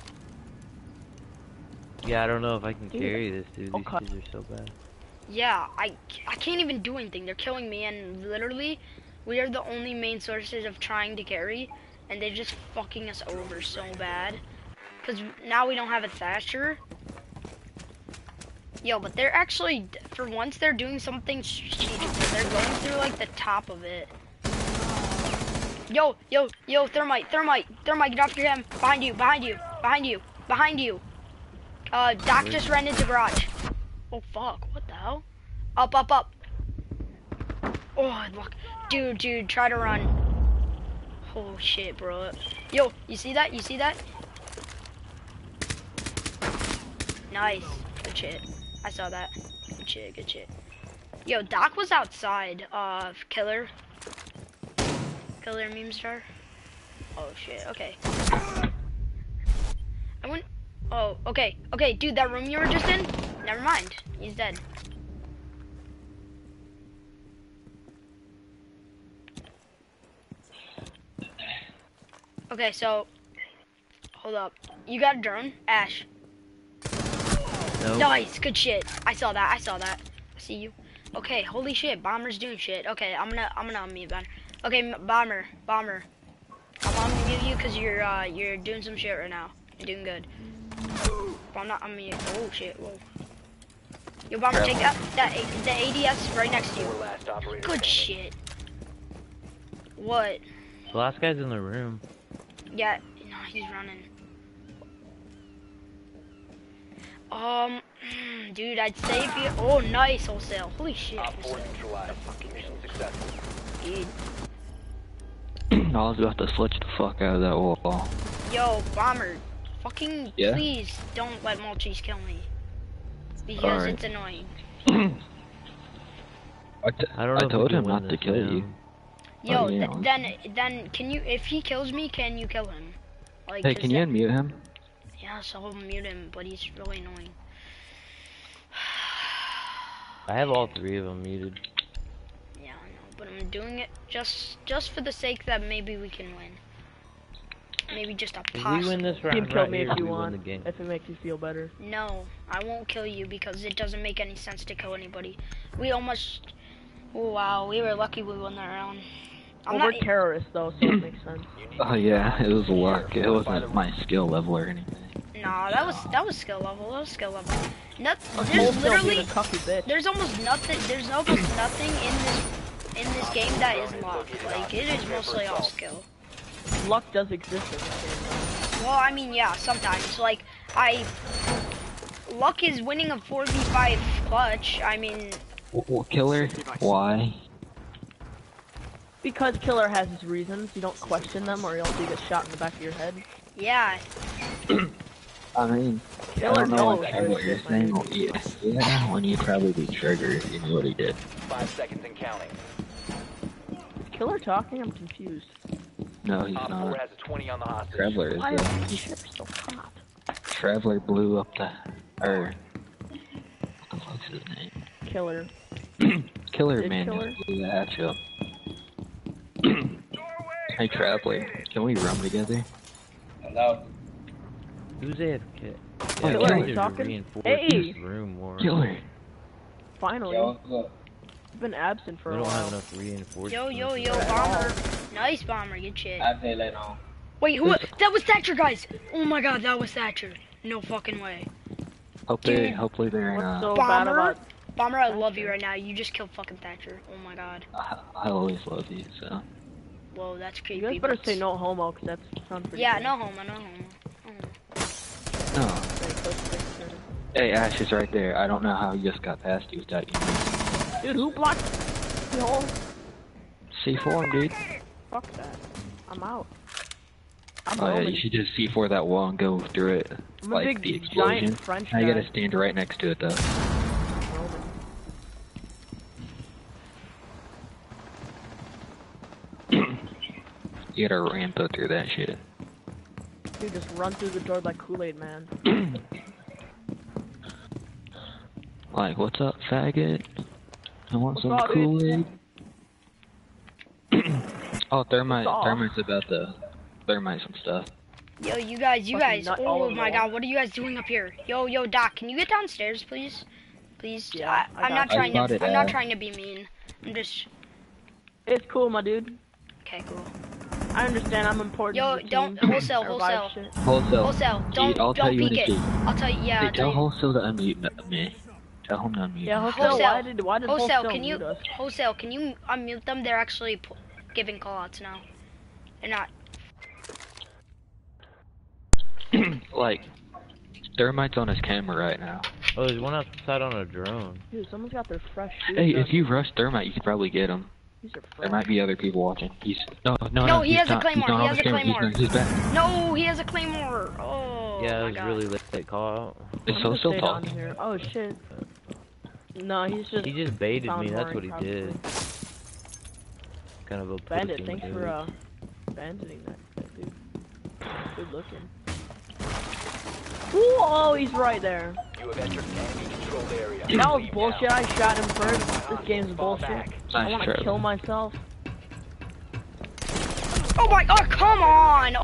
Speaker 10: Yeah, I don't know if I can
Speaker 8: Dude.
Speaker 10: carry this, dude. These
Speaker 8: Okay.
Speaker 10: kids are so bad.
Speaker 1: Yeah, I, I can't even do anything. They're killing me, and literally, we are the only main sources of trying to carry, and they're just fucking us over so bad. Because now we don't have a Thatcher. Yo, but they're actually, for once, they're doing something strategic. They're going through, like, the top of it. Yo, yo, yo, Thermite, Thermite, Thermite, get off your hem. Behind you, behind you, behind you, behind you. Uh, Doc just ran into garage. Oh, fuck, what the hell? Up, up, up. Oh, look. Dude, dude, try to run. Oh, shit, bro. Yo, you see that? You see that? Nice. Good shit. I saw that. Good shit, good shit. Yo, Doc was outside. Uh, Killer. Killer meme star. Oh, shit, okay. I went... Oh, okay. Okay, dude, that room you were just in? Never mind. He's dead. Okay, so... Hold up. You got a drone? Ash.
Speaker 10: Nope.
Speaker 1: Nice, good shit. I saw that, I saw that. I see you. Okay, holy shit, Bomber's doing shit. Okay, I'm gonna, I'm gonna unmute Bomber. Okay, Bomber, Bomber. I'm unmute you because you're, uh, you're doing some shit right now. You're doing good. But I'm not unmute. Oh shit, whoa. Yo, Bomber, take that, that, the A D S right next to you. Good shit. What?
Speaker 10: The last guy's in the room.
Speaker 1: Yeah, no, he's running. Um, dude, I'd say if you. Oh, nice wholesale. Holy shit.
Speaker 2: Op four neutralized. Mission successful.
Speaker 1: Dude.
Speaker 7: I was about to switch the fuck out of that wall.
Speaker 1: Yo, Bomber, fucking
Speaker 7: Yeah?
Speaker 1: please don't let Mulchis kill me. Because
Speaker 7: Alright.
Speaker 1: it's annoying.
Speaker 7: I, t
Speaker 10: I don't know
Speaker 7: I
Speaker 10: if
Speaker 7: told
Speaker 10: we can
Speaker 7: him
Speaker 10: win
Speaker 7: not to
Speaker 10: this
Speaker 7: kill
Speaker 10: now.
Speaker 7: you.
Speaker 1: Yo,
Speaker 7: Oh, yeah.
Speaker 1: th then, then, can you, if he kills me, can you kill him? Like,
Speaker 7: Hey,
Speaker 1: 'cause
Speaker 7: can you
Speaker 1: then-
Speaker 7: unmute him?
Speaker 1: Yeah, so I'll mute him, but he's really annoying.
Speaker 10: I have all three of them muted.
Speaker 1: Yeah, I know, but I'm doing it just, just for the sake that maybe we can win. Maybe just a
Speaker 10: If
Speaker 1: possible.
Speaker 10: we win this
Speaker 8: You can
Speaker 10: round
Speaker 8: kill
Speaker 10: right
Speaker 8: me
Speaker 10: here,
Speaker 8: if you
Speaker 10: we win
Speaker 8: want,
Speaker 10: the game.
Speaker 8: if it makes you feel better.
Speaker 1: No, I won't kill you because it doesn't make any sense to kill anybody. We almost, oh, wow, we were lucky we won that round. I'm
Speaker 8: Well,
Speaker 1: not,
Speaker 8: we're terrorists though, so it makes sense.
Speaker 7: Oh yeah, it was luck. It wasn't my skill level or anything.
Speaker 1: nah, that was, that was skill level, that was skill level. Not, there's
Speaker 8: Wholesale
Speaker 1: literally,
Speaker 8: being a cocky bitch.
Speaker 1: there's almost nothing, there's almost nothing in this, in this game that is luck. Like, it is mostly all skill.
Speaker 8: Luck does exist in this game though.
Speaker 1: Well, I mean, yeah, sometimes. Like, I, luck is winning a four v five clutch. I mean,
Speaker 7: Well, killer, why?
Speaker 8: Because Killer has his reasons, you don't question them or else you get shot in the back of your head.
Speaker 1: yeah.
Speaker 7: I mean, I
Speaker 8: Killer
Speaker 7: don't know
Speaker 8: knows
Speaker 7: what, what you're
Speaker 8: this,
Speaker 7: saying.
Speaker 8: man.
Speaker 7: Yeah, yeah, when you probably trigger if you knew what he did.
Speaker 2: Five seconds and counting.
Speaker 8: Is Killer talking? I'm confused.
Speaker 7: No, he's
Speaker 2: Op four
Speaker 7: not.
Speaker 2: has a twenty on the hostage.
Speaker 7: Traveler is
Speaker 8: Why are
Speaker 7: the
Speaker 8: these ships so hot?
Speaker 7: Traveler blew up the or what the fuck's his name?
Speaker 8: Killer.
Speaker 7: Killer
Speaker 8: Did
Speaker 7: man
Speaker 8: Killer?
Speaker 7: blew the hatch up. Hey Traveler, can we run together?
Speaker 10: Who's A F K?
Speaker 7: Oh,
Speaker 10: Yeah,
Speaker 7: Killer,
Speaker 10: we
Speaker 8: you
Speaker 10: need to
Speaker 8: talking?
Speaker 10: reinforce
Speaker 8: Hey!
Speaker 10: this room more.
Speaker 7: Killer.
Speaker 8: Finally. You've been absent for
Speaker 10: We
Speaker 8: a
Speaker 10: don't have
Speaker 8: while.
Speaker 10: enough reinforcements.
Speaker 1: Yo, yo,
Speaker 10: in
Speaker 1: yo,
Speaker 10: there.
Speaker 1: Bomber. Nice, Bomber. Good shit.
Speaker 9: I play later on.
Speaker 1: Wait, who? That was Thatcher, guys. Oh my God, that was Thatcher. No fucking way.
Speaker 7: Hopefully,
Speaker 1: Dude.
Speaker 7: hopefully they're
Speaker 8: What's
Speaker 7: not.
Speaker 8: so bad
Speaker 1: Bomber?
Speaker 8: about
Speaker 1: Bomber, I love you right now. You just killed fucking Thatcher. Oh my God.
Speaker 7: I, I always love you, so.
Speaker 1: Whoa, that's
Speaker 8: You
Speaker 1: creepy.
Speaker 8: guys better
Speaker 1: but-
Speaker 8: say no homo, cause that sounds pretty
Speaker 1: Yeah,
Speaker 8: good.
Speaker 1: no homo, no homo. Oh.
Speaker 7: No.
Speaker 8: Very close to picture.
Speaker 7: Hey, Ash is right there. I don't know how he just got past you without you.
Speaker 8: Dude, who blocked the hole?
Speaker 7: C four him, dude.
Speaker 8: Fuck that. I'm out. I'm
Speaker 7: Oh yeah,
Speaker 8: roaming.
Speaker 7: you should just C four that wall and go through it.
Speaker 8: I'm a
Speaker 7: Like
Speaker 8: big,
Speaker 7: the explosion.
Speaker 8: giant French
Speaker 7: Now you
Speaker 8: guy.
Speaker 7: gotta stand right next to it though.
Speaker 8: Roaming.
Speaker 7: You gotta rampa through that shit.
Speaker 8: Dude, just run through the door like Kool-Aid Man.
Speaker 7: Like, what's up, faggot? I want
Speaker 8: What's
Speaker 7: some
Speaker 8: up,
Speaker 7: Kool-Aid. Oh, thermite.
Speaker 8: What's up?
Speaker 7: Thermite's about to thermite some stuff.
Speaker 1: Yo, you guys, you
Speaker 8: Fucking
Speaker 1: guys.
Speaker 8: nut all
Speaker 1: Oh
Speaker 8: over the
Speaker 1: my
Speaker 8: wall.
Speaker 1: god, what are you guys doing up here? Yo, yo, Doc, can you get downstairs, please? Please.
Speaker 8: Yeah,
Speaker 1: I,
Speaker 8: I
Speaker 1: I'm not
Speaker 8: got you.
Speaker 1: trying to.
Speaker 7: I spotted,
Speaker 1: I'm not
Speaker 7: uh,
Speaker 1: trying to be mean. I'm just.
Speaker 8: It's cool, my dude.
Speaker 1: Okay, cool.
Speaker 8: I understand I'm important
Speaker 1: Yo,
Speaker 8: to the
Speaker 1: don't
Speaker 8: team.
Speaker 1: wholesale,
Speaker 8: I revive
Speaker 1: wholesale,
Speaker 8: shit.
Speaker 7: Wholesale.
Speaker 1: wholesale.
Speaker 7: Gee,
Speaker 1: Don't
Speaker 7: I'll tell
Speaker 1: don't
Speaker 7: you when
Speaker 1: peek
Speaker 7: to
Speaker 1: it.
Speaker 7: speak.
Speaker 1: I'll tell you. Yeah,
Speaker 7: Hey,
Speaker 1: I'll
Speaker 7: tell
Speaker 1: tell you.
Speaker 7: Wholesale to unmute n- me. Tell him to unmute
Speaker 8: Yeah,
Speaker 7: me.
Speaker 8: wholesale.
Speaker 1: Wholesale.
Speaker 8: Why did why did
Speaker 1: Wholesale,
Speaker 8: wholesale
Speaker 1: can you
Speaker 8: mute us?
Speaker 1: wholesale? Can you unmute them? They're actually p giving callouts now. They're not.
Speaker 7: Like, thermite's on his camera right now.
Speaker 10: Oh, there's one outside on a drone.
Speaker 8: Dude, someone's got their fresh shoes.
Speaker 7: Hey,
Speaker 8: on.
Speaker 7: if you rush thermite, you could probably get him.
Speaker 8: These are
Speaker 7: There
Speaker 8: fresh.
Speaker 7: might be other people watching. He's no, no,
Speaker 1: No,
Speaker 7: no.
Speaker 1: he
Speaker 7: he's
Speaker 1: has a
Speaker 7: not, he's
Speaker 1: claymore,
Speaker 7: not
Speaker 1: he
Speaker 7: on
Speaker 1: has
Speaker 7: his
Speaker 1: a
Speaker 7: camera. He's,
Speaker 1: claymore.
Speaker 7: not, he's back.
Speaker 1: No, he has a claymore. Oh
Speaker 10: Yeah,
Speaker 1: my
Speaker 10: it was
Speaker 1: god.
Speaker 10: really late call out.
Speaker 7: Is
Speaker 8: I'm
Speaker 7: so
Speaker 8: gonna
Speaker 7: still
Speaker 8: stay down
Speaker 7: talking?
Speaker 8: here. Oh shit. No, he's just.
Speaker 10: He just baited
Speaker 8: found
Speaker 10: me. That's
Speaker 8: Roaring,
Speaker 10: what he
Speaker 8: probably.
Speaker 10: did. Kind of a
Speaker 8: Bandit,
Speaker 10: pussy
Speaker 8: thanks
Speaker 10: move.
Speaker 8: for uh, abandoning that, that dude. Good looking. Ooh, oh, he's right there.
Speaker 2: You have entered enemy controlled area.
Speaker 8: That was
Speaker 2: Leave
Speaker 8: bullshit.
Speaker 2: now.
Speaker 8: I shot him first. This game's
Speaker 2: Fall
Speaker 8: bullshit.
Speaker 2: back.
Speaker 8: I
Speaker 7: Nice
Speaker 8: want
Speaker 7: try.
Speaker 8: to kill myself.
Speaker 1: Oh my god, come on!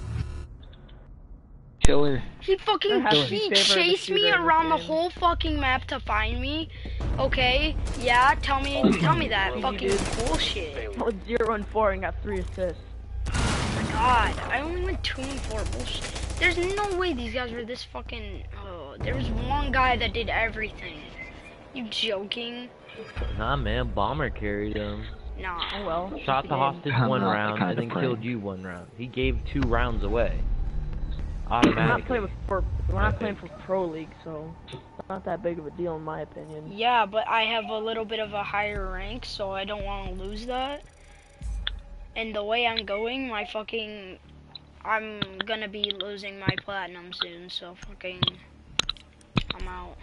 Speaker 7: Killer.
Speaker 1: He
Speaker 8: There
Speaker 1: fucking
Speaker 8: has to be
Speaker 1: he
Speaker 8: favor of the
Speaker 1: chased me
Speaker 8: shooter in this
Speaker 1: around the
Speaker 8: game.
Speaker 1: whole fucking map to find me. Okay, yeah, tell me tell me that. Fucking bullshit.
Speaker 8: I was zero and four and got three assists.
Speaker 1: God, I only went two and four. Bullshit. There's no way these guys were this fucking. Oh, there was one guy that did everything. You joking?
Speaker 10: Nah, man, Bomber carried him.
Speaker 1: Nah.
Speaker 8: Oh well.
Speaker 10: Shot the
Speaker 8: game.
Speaker 10: hostage
Speaker 7: I'm
Speaker 10: one
Speaker 7: not the
Speaker 10: round
Speaker 7: kind
Speaker 10: and
Speaker 7: of
Speaker 10: then killed
Speaker 7: friend.
Speaker 10: you one round. He gave two rounds away.
Speaker 8: We're not
Speaker 10: Automatically.
Speaker 8: playing with for we're not
Speaker 10: I
Speaker 8: playing
Speaker 10: think.
Speaker 8: for pro league, so it's not that big of a deal in my opinion.
Speaker 1: Yeah, but I have a little bit of a higher rank, so I don't want to lose that. And the way I'm going, my fucking, I'm gonna be losing my platinum soon, so fucking, I'm out.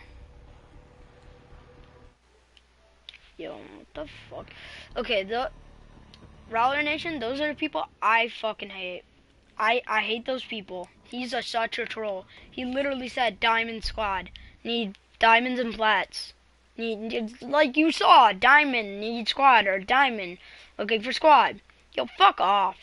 Speaker 1: Yo, what the fuck? Okay, the Rowler Nation, those are the people I fucking hate. I, I hate those people. He's a such a troll. He literally said diamond squad. Need diamonds and plats. Need, like you saw, diamond, need squad, or diamond looking for squad. Yo, fuck off.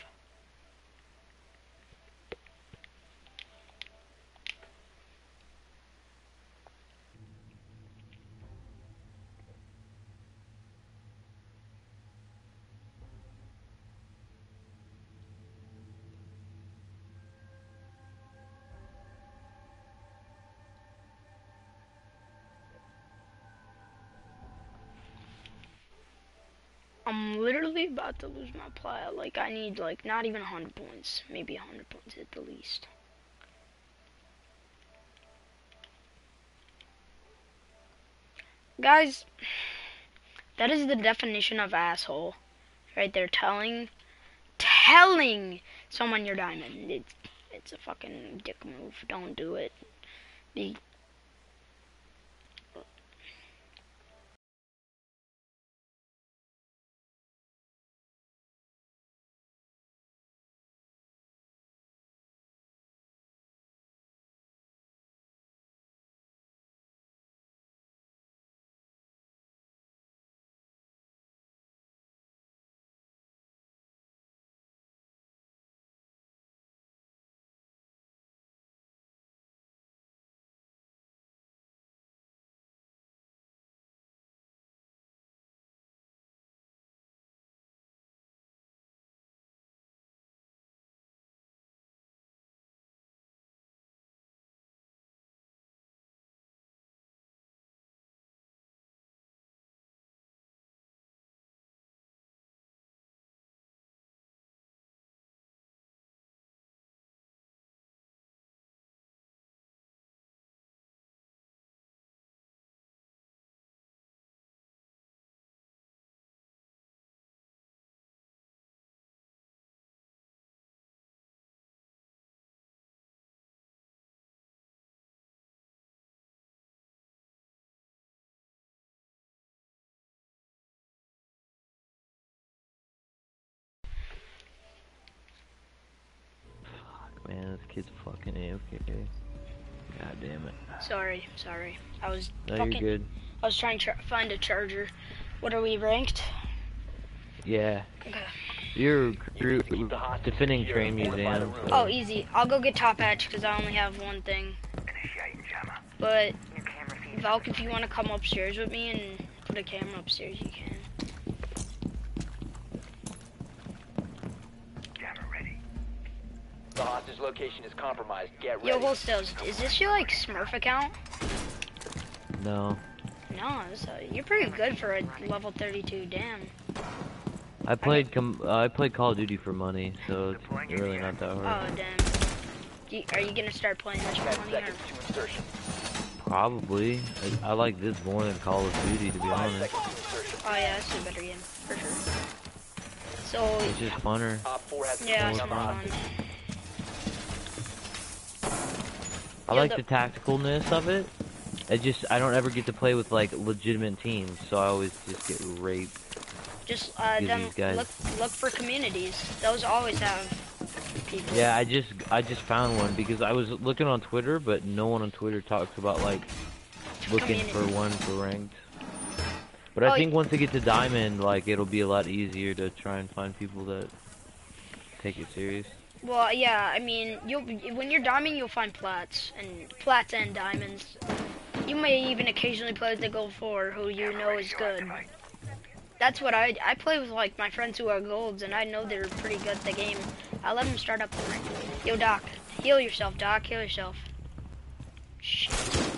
Speaker 1: I'm literally about to lose my plat. Like, I need, like, not even one hundred points. Maybe one hundred points at the least. Guys, that is the definition of asshole. Right there, telling, telling someone you're diamond. It's, it's a fucking dick move. Don't do it. Be
Speaker 10: Man, this kid's fucking A F K. God damn it.
Speaker 1: Sorry, sorry. I was
Speaker 10: No,
Speaker 1: fucking.
Speaker 10: you're good.
Speaker 1: I was trying to find a charger. What are we ranked?
Speaker 10: Yeah.
Speaker 1: Okay.
Speaker 10: You're crew, defending train museum. So.
Speaker 1: Oh, easy. I'll go get top hatch because I only have one thing. But Valk, if you want to come upstairs with me and put a camera upstairs, you can.
Speaker 2: The hostage location is compromised. Get ready.
Speaker 1: Yo, wholesales, is this your like Smurf account?
Speaker 10: No.
Speaker 1: No, it's, uh, you're pretty good for a level thirty-two. Damn.
Speaker 10: I played com uh, I played Call of Duty for money, so it's really not that hard.
Speaker 1: Oh damn. Do you, are you gonna start playing this for money or?
Speaker 10: Probably. I, I like this more than Call of Duty, to be honest.
Speaker 1: Oh yeah, it's a better game for sure. So
Speaker 10: It's just funner.
Speaker 1: yeah, it's
Speaker 10: More
Speaker 1: more
Speaker 10: fun.
Speaker 1: fun.
Speaker 10: I
Speaker 1: Yeah,
Speaker 10: like
Speaker 1: the-
Speaker 10: the tacticalness of it. I just I don't ever get to play with like legitimate teams, so I always just get raped.
Speaker 1: Just uh,
Speaker 10: Give
Speaker 1: then
Speaker 10: these guys-
Speaker 1: look look for communities. Those always have people.
Speaker 10: Yeah, I just I just found one because I was looking on Twitter, but no one on Twitter talks about like looking for
Speaker 1: Community.
Speaker 10: one for ranked. But
Speaker 1: Oh,
Speaker 10: I think once I get to diamond, like it'll be a lot easier to try and find people that take it serious.
Speaker 1: Well, yeah, I mean, you'll when you're diamond, you'll find plats and plats and diamonds. You may even occasionally play with the gold four, who you know is good. That's what I I play with like my friends who are golds, and I know they're pretty good at the game. I let them start up. Yo, Doc, heal yourself, Doc, heal yourself. Shit.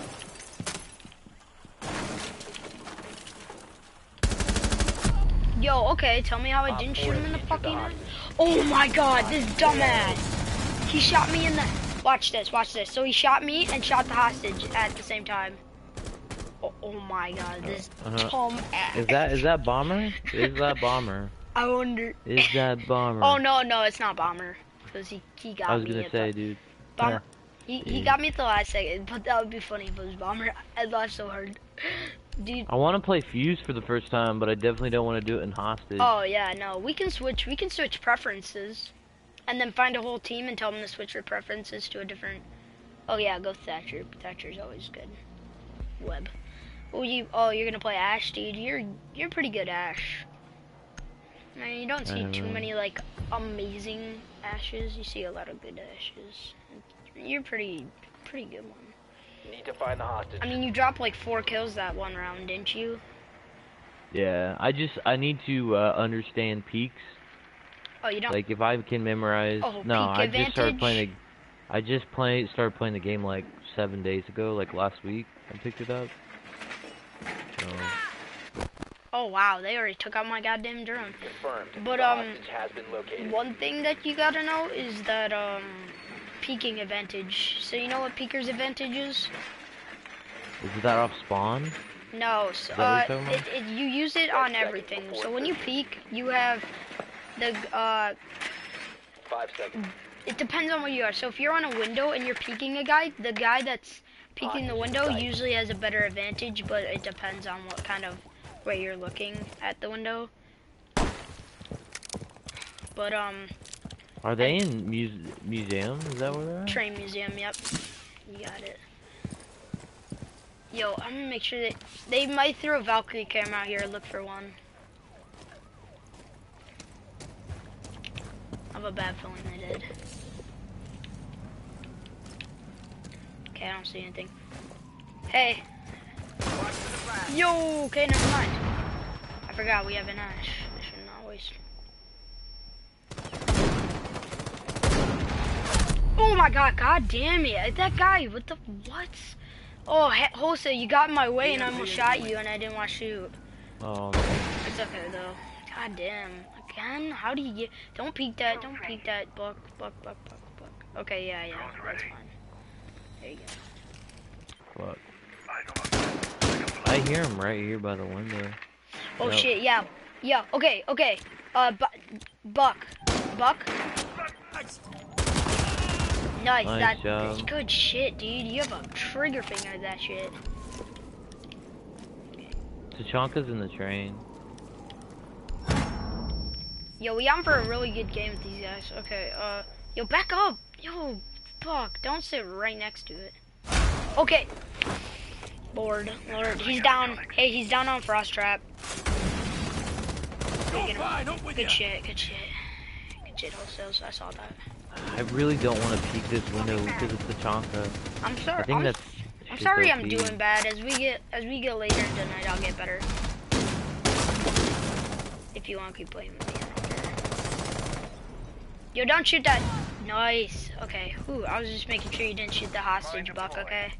Speaker 1: Yo, okay, tell me how I didn't shoot him in the fucking head. Oh my god, this dumbass. He shot me in the... Watch this, watch this. So he shot me and shot the hostage at the same time. Oh, oh my god, this
Speaker 10: Uh-huh.
Speaker 1: dumb ass.
Speaker 10: Is that is that bomber? Is that bomber?
Speaker 1: I wonder...
Speaker 10: Is that bomber?
Speaker 1: Oh no, no, it's not Bomber. Because he, he got
Speaker 10: I was
Speaker 1: me
Speaker 10: gonna
Speaker 1: at
Speaker 10: say,
Speaker 1: the...
Speaker 10: dude.
Speaker 1: Bomber... He, he
Speaker 10: Yeah.
Speaker 1: got me at the last second, but that would be funny if it was Bomber. I laughed so hard. Dude...
Speaker 10: I want to play Fuse for the first time, but I definitely don't want to do it in hostage.
Speaker 1: Oh yeah, no, we can switch. We can switch preferences, and then find a whole team and tell them to switch their preferences to a different. Oh yeah, go Thatcher. Thatcher's always good. Web. Oh you. Oh, you're gonna play Ash, dude. You're you're pretty good, Ash. I mean, you don't see
Speaker 10: I
Speaker 1: too
Speaker 10: know.
Speaker 1: many like amazing Ashes. You see a lot of good Ashes. You're pretty pretty good one.
Speaker 2: Need to find the hostage.
Speaker 1: I mean, you dropped like four kills that one round, didn't you?
Speaker 10: Yeah, I just I need to uh, understand peaks.
Speaker 1: Oh, you don't.
Speaker 10: Like if I can memorize.
Speaker 1: Oh,
Speaker 10: no,
Speaker 1: peak
Speaker 10: I just started
Speaker 1: advantage?
Speaker 10: playing. The, I just play started playing the game like seven days ago, like last week. I picked it up. So,
Speaker 1: Oh wow, they already took out my goddamn drone.
Speaker 2: Confirmed.
Speaker 1: But,
Speaker 2: The
Speaker 1: um,
Speaker 2: hostage has been located.
Speaker 1: One thing that you gotta know is that um, peeking advantage. So you know what peeker's advantage is?
Speaker 10: is that off spawn?
Speaker 1: No, so,
Speaker 10: that
Speaker 1: uh,
Speaker 10: what you're talking
Speaker 1: it, it, you use it on everything. So when you peek, you have the uh,
Speaker 2: Five seconds.
Speaker 1: it depends on where you are. So if you're on a window and you're peeking a guy, the guy that's peeking the window usually has a better advantage, but it depends on what kind of way you're looking at the window. But um,
Speaker 10: Are they in muse museum? Is that where they're at?
Speaker 1: train museum, yep. You got it. Yo, I'm gonna make sure that they might throw a Valkyrie camera out here. Look for one. I have a bad feeling they did. Okay, I don't see anything. Hey. Yo, okay, never mind. I forgot we have an Ash. I should not waste. Oh my god, god damn it. That guy, what the, what? Oh, he- wholesale, you got in my way and I almost shot you and I didn't want to shoot.
Speaker 10: Oh,
Speaker 1: It's okay though. God damn. Again? How do you get, don't peek that, don't peek that. Buck, buck, buck, buck, buck. Okay, yeah, yeah, that's fine. There you go.
Speaker 10: fuck. I hear him right here by the window.
Speaker 1: Oh
Speaker 10: Yep.
Speaker 1: shit, yeah. Yeah, okay, okay. Uh, bu Buck. Buck? Nice,
Speaker 10: Nice
Speaker 1: that,
Speaker 10: job.
Speaker 1: that's good shit, dude. You have a trigger finger at that shit.
Speaker 10: Tachanka's in the train.
Speaker 1: Yo, we on for a really good game with these guys. Okay, uh, Yo, back up. Yo, fuck. Don't sit right next to it. Okay. Lord, Lord, he's down. Hey, he's down on frost trap. Good shit, good shit. Good shit, wholesales. I saw that.
Speaker 10: I really don't want to peek this window because it's a Chonka.
Speaker 1: I'm sorry.
Speaker 10: I think
Speaker 1: I'm,
Speaker 10: that's
Speaker 1: I'm
Speaker 10: shit's
Speaker 1: sorry.
Speaker 10: O P.
Speaker 1: I'm doing bad. As we get as we get later in the night, I'll get better. If you want to keep playing with me, I don't care. Yo, don't shoot that. Nice. Okay. Whew, I was just making sure you didn't shoot the hostage buck. Okay.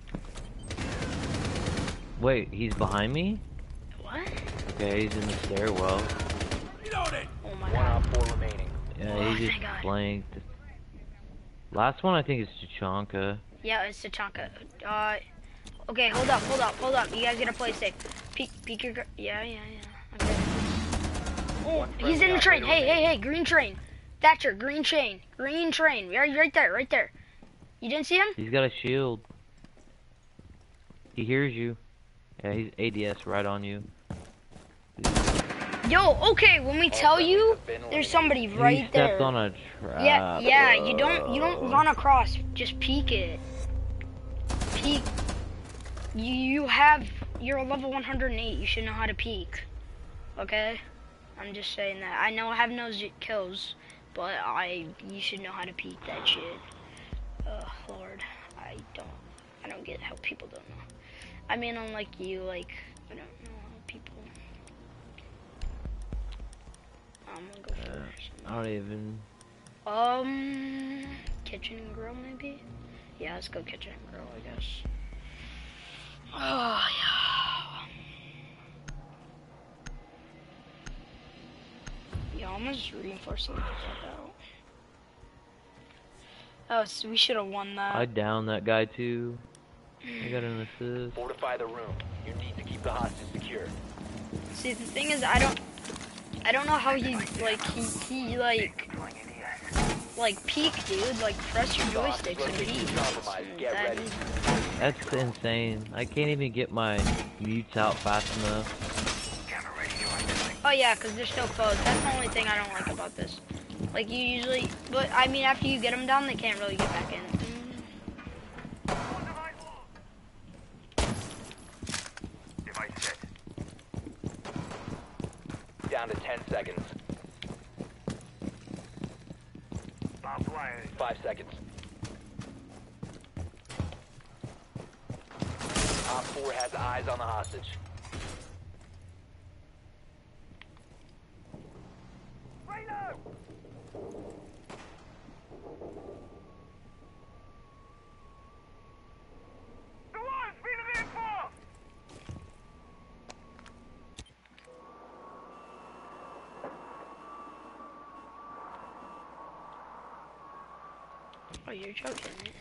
Speaker 10: Wait, he's behind me?
Speaker 1: What?
Speaker 10: Okay, he's in the stairwell.
Speaker 1: Oh my
Speaker 2: One
Speaker 1: god.
Speaker 2: op four remaining.
Speaker 10: Yeah,
Speaker 1: Oh,
Speaker 10: he
Speaker 1: thank
Speaker 10: just
Speaker 1: God.
Speaker 10: flanked. Last one I think is Chonka.
Speaker 1: Yeah, it's Tachanka. Uh, okay, hold up, hold up, hold up. You guys gotta play safe. Peek, peek your. gr- Yeah, yeah, yeah. Okay. Oh, he's in the train. Hey, hey, hey, green train. Thatcher, green train, green train. Right, right there, right there. You didn't see him?
Speaker 10: He's got a shield. He hears you. Yeah, he's A D S right on you.
Speaker 1: Yo, okay. When we tell you, there's somebody
Speaker 10: he
Speaker 1: right
Speaker 10: stepped
Speaker 1: there.
Speaker 10: on a trap.
Speaker 1: Yeah, yeah. You don't, you don't run across. Just peek it. Peek. You, you have. You're a level one hundred eight. You should know how to peek. Okay. I'm just saying that. I know I have no z kills, but I. You should know how to peek that shit. Oh Lord, I don't. I don't get how people don't know. I mean, unlike you, like I don't know how people. I'm gonna go
Speaker 10: Uh,
Speaker 1: first.
Speaker 10: I don't even.
Speaker 1: Um, kitchen and grill maybe? Yeah, let's go kitchen and grill, I guess. Oh, yeah. Yeah, I'm gonna just reinforce it the fuck out. Oh, so we should have won that.
Speaker 10: I downed that guy too. I got an assist.
Speaker 2: Fortify the room. You need to keep the hostage secure.
Speaker 1: See, the thing is, I don't, I don't know how he, like, he, he, like, like, peek, dude. Like, press your joysticks and peek.
Speaker 2: Get
Speaker 1: That-
Speaker 2: ready.
Speaker 10: That's insane. I can't even get my mutes out fast enough.
Speaker 1: Oh yeah, because they're still closed. That's the only thing I don't like about this. Like, you usually, but I mean, after you get them down, they can't really get back in.
Speaker 2: Down to ten seconds. Five seconds. Op four has eyes on the hostage.
Speaker 1: Oh, you're joking, right?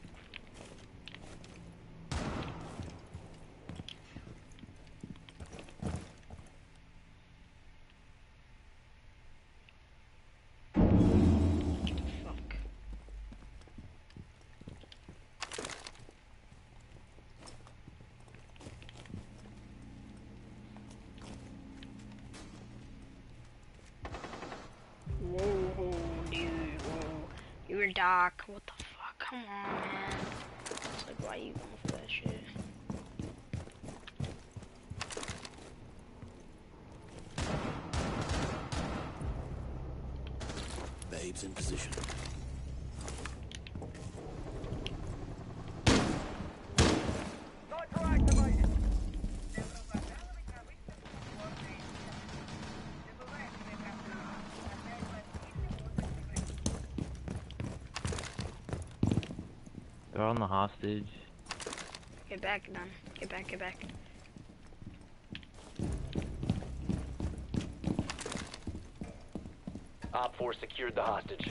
Speaker 1: Fuck. Whoa, dude, whoa. You were Doc. What the fuck? Come on, man. It's like, why you going for that shit?
Speaker 3: Babes in position.
Speaker 10: They're on the hostage.
Speaker 1: Get back, then. Get back, get back.
Speaker 2: Op four secured the hostage.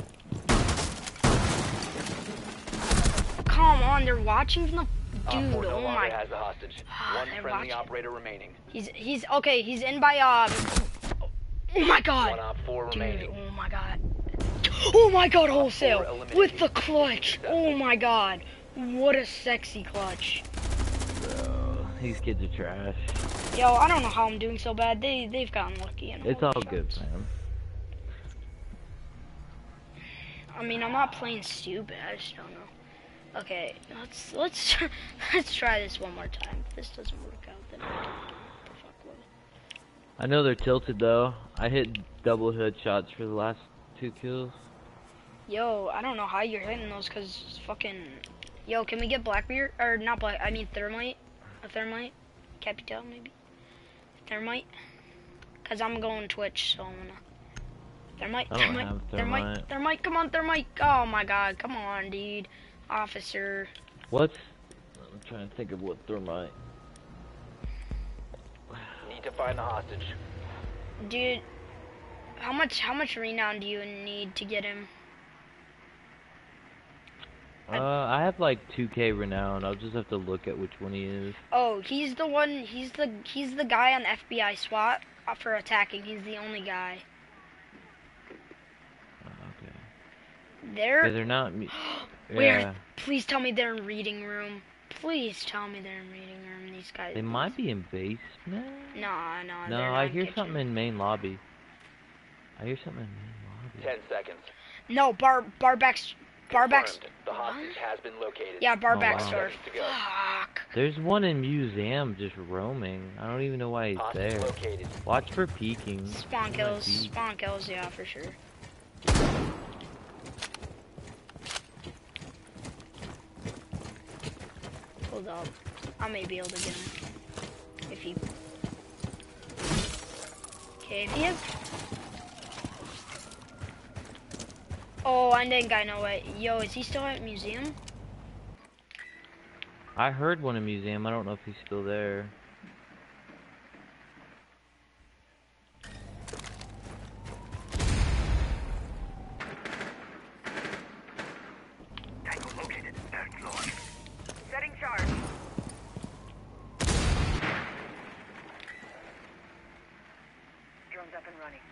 Speaker 1: Come on, they're watching from the
Speaker 2: Op
Speaker 1: dude.
Speaker 2: four no
Speaker 1: Oh
Speaker 2: longer
Speaker 1: my.
Speaker 2: has the hostage.
Speaker 1: Ah,
Speaker 2: One
Speaker 1: they're
Speaker 2: friendly
Speaker 1: watching.
Speaker 2: operator remaining.
Speaker 1: He's he's okay. He's in by uh. Oh my god.
Speaker 2: One op four
Speaker 1: Dude,
Speaker 2: remaining.
Speaker 1: oh my god. Oh my god,
Speaker 2: Op four
Speaker 1: wholesale
Speaker 2: eliminated.
Speaker 1: with the clutch. Oh my god. What a sexy clutch.
Speaker 10: Bro, these kids are trash.
Speaker 1: Yo, I don't know how I'm doing so bad. They they've gotten lucky and
Speaker 10: It's all good, man.
Speaker 1: I mean, I'm not playing stupid. I just don't know. Okay, let's let's let's try this one more time. If this doesn't work out, then what the fuck will?
Speaker 10: I know they're tilted though. I hit double headshots for the last two kills.
Speaker 1: Yo, I don't know how you're hitting those, cause fucking. Yo, can we get Blackbeard or not black? I mean thermite, a thermite, Capital maybe, thermite. Cause I'm going Twitch, so I'm gonna. Thermite,
Speaker 10: I don't
Speaker 1: thermite,
Speaker 10: have
Speaker 1: thermite,
Speaker 10: thermite.
Speaker 1: thermite, come on, thermite. Oh my god, come on, dude. Officer.
Speaker 10: What's? I'm trying to think of what thermite.
Speaker 2: Need to find the hostage.
Speaker 1: Dude, how much how much renown do you need to get him?
Speaker 10: Uh, I have like two K renown. I'll just have to look at which one he is.
Speaker 1: Oh, he's the one, he's the he's the guy on F B I SWAT for attacking. He's the only guy.
Speaker 10: Okay.
Speaker 1: They're
Speaker 10: Yeah, they're not. Me
Speaker 1: Where?
Speaker 10: yeah.
Speaker 1: Please tell me they're in reading room. Please tell me they're in reading room. These guys.
Speaker 10: They might be in basement.
Speaker 1: Nah, nah.
Speaker 10: No,
Speaker 1: they're not
Speaker 10: I
Speaker 1: in
Speaker 10: hear
Speaker 1: kitchen.
Speaker 10: something in main lobby. I hear something in main lobby.
Speaker 2: Ten seconds.
Speaker 1: No, bar bar back bar back.
Speaker 2: Confirmed. The hostage has been located.
Speaker 1: Yeah, bar
Speaker 10: Oh,
Speaker 1: back
Speaker 10: wow.
Speaker 1: store.
Speaker 2: To go.
Speaker 1: Fuck.
Speaker 10: There's one in museum just roaming. I don't even know why he's
Speaker 2: Hostage
Speaker 10: there.
Speaker 2: located.
Speaker 10: Watch for peeking.
Speaker 1: Spawn
Speaker 10: He
Speaker 1: kills.
Speaker 10: might be.
Speaker 1: Spawn kills. Yeah, for sure. Hold up. I may be able to get him. If he... Okay, if he has... Oh, I think I know it. Yo, is he still at museum?
Speaker 10: I heard one in museum. I don't know if he's still there.
Speaker 11: Setting charge. Drone's up and running.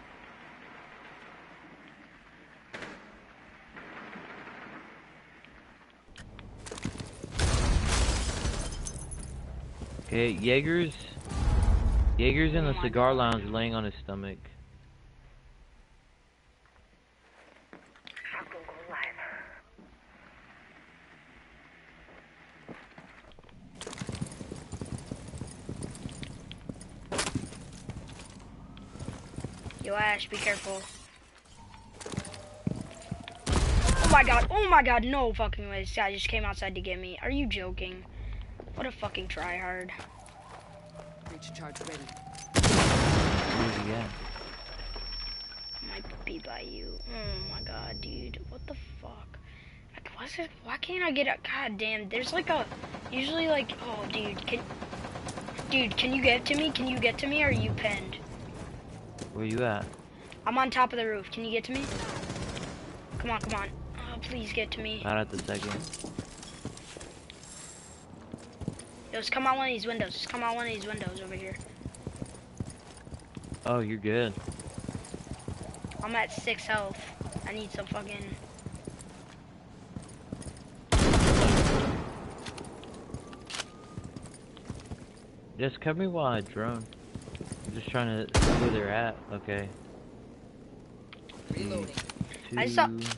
Speaker 10: Okay, Jaeger's. Jaeger's in the
Speaker 1: Oh my
Speaker 10: cigar
Speaker 1: God.
Speaker 10: lounge laying on his stomach.
Speaker 11: Shotgun go live.
Speaker 1: Yo, Ash, be careful. Oh my god, oh my god, no fucking way. This guy just came outside to get me. Are you joking? What a fucking tryhard.
Speaker 11: Breach charge ready.
Speaker 10: Where's he at?
Speaker 1: Might be by you. Oh my god, dude. What the fuck? Like, what's it? Why can't I get a? God damn. There's like a. Usually like. Oh, dude. Can. Dude, can you get to me? Can you get to me? Or are you pinned?
Speaker 10: Where you at?
Speaker 1: I'm on top of the roof. Can you get to me? Come on, come on. Oh, please get to me.
Speaker 10: Not at the second.
Speaker 1: Yo, just come out one of these windows. Just come out one of these windows over here.
Speaker 10: Oh, you're good.
Speaker 1: I'm at six health. I need some fucking.
Speaker 10: Just cover me while I drone. I'm just trying to see where they're at. Okay.
Speaker 11: Reloading.
Speaker 10: Two.
Speaker 1: I saw-
Speaker 10: They're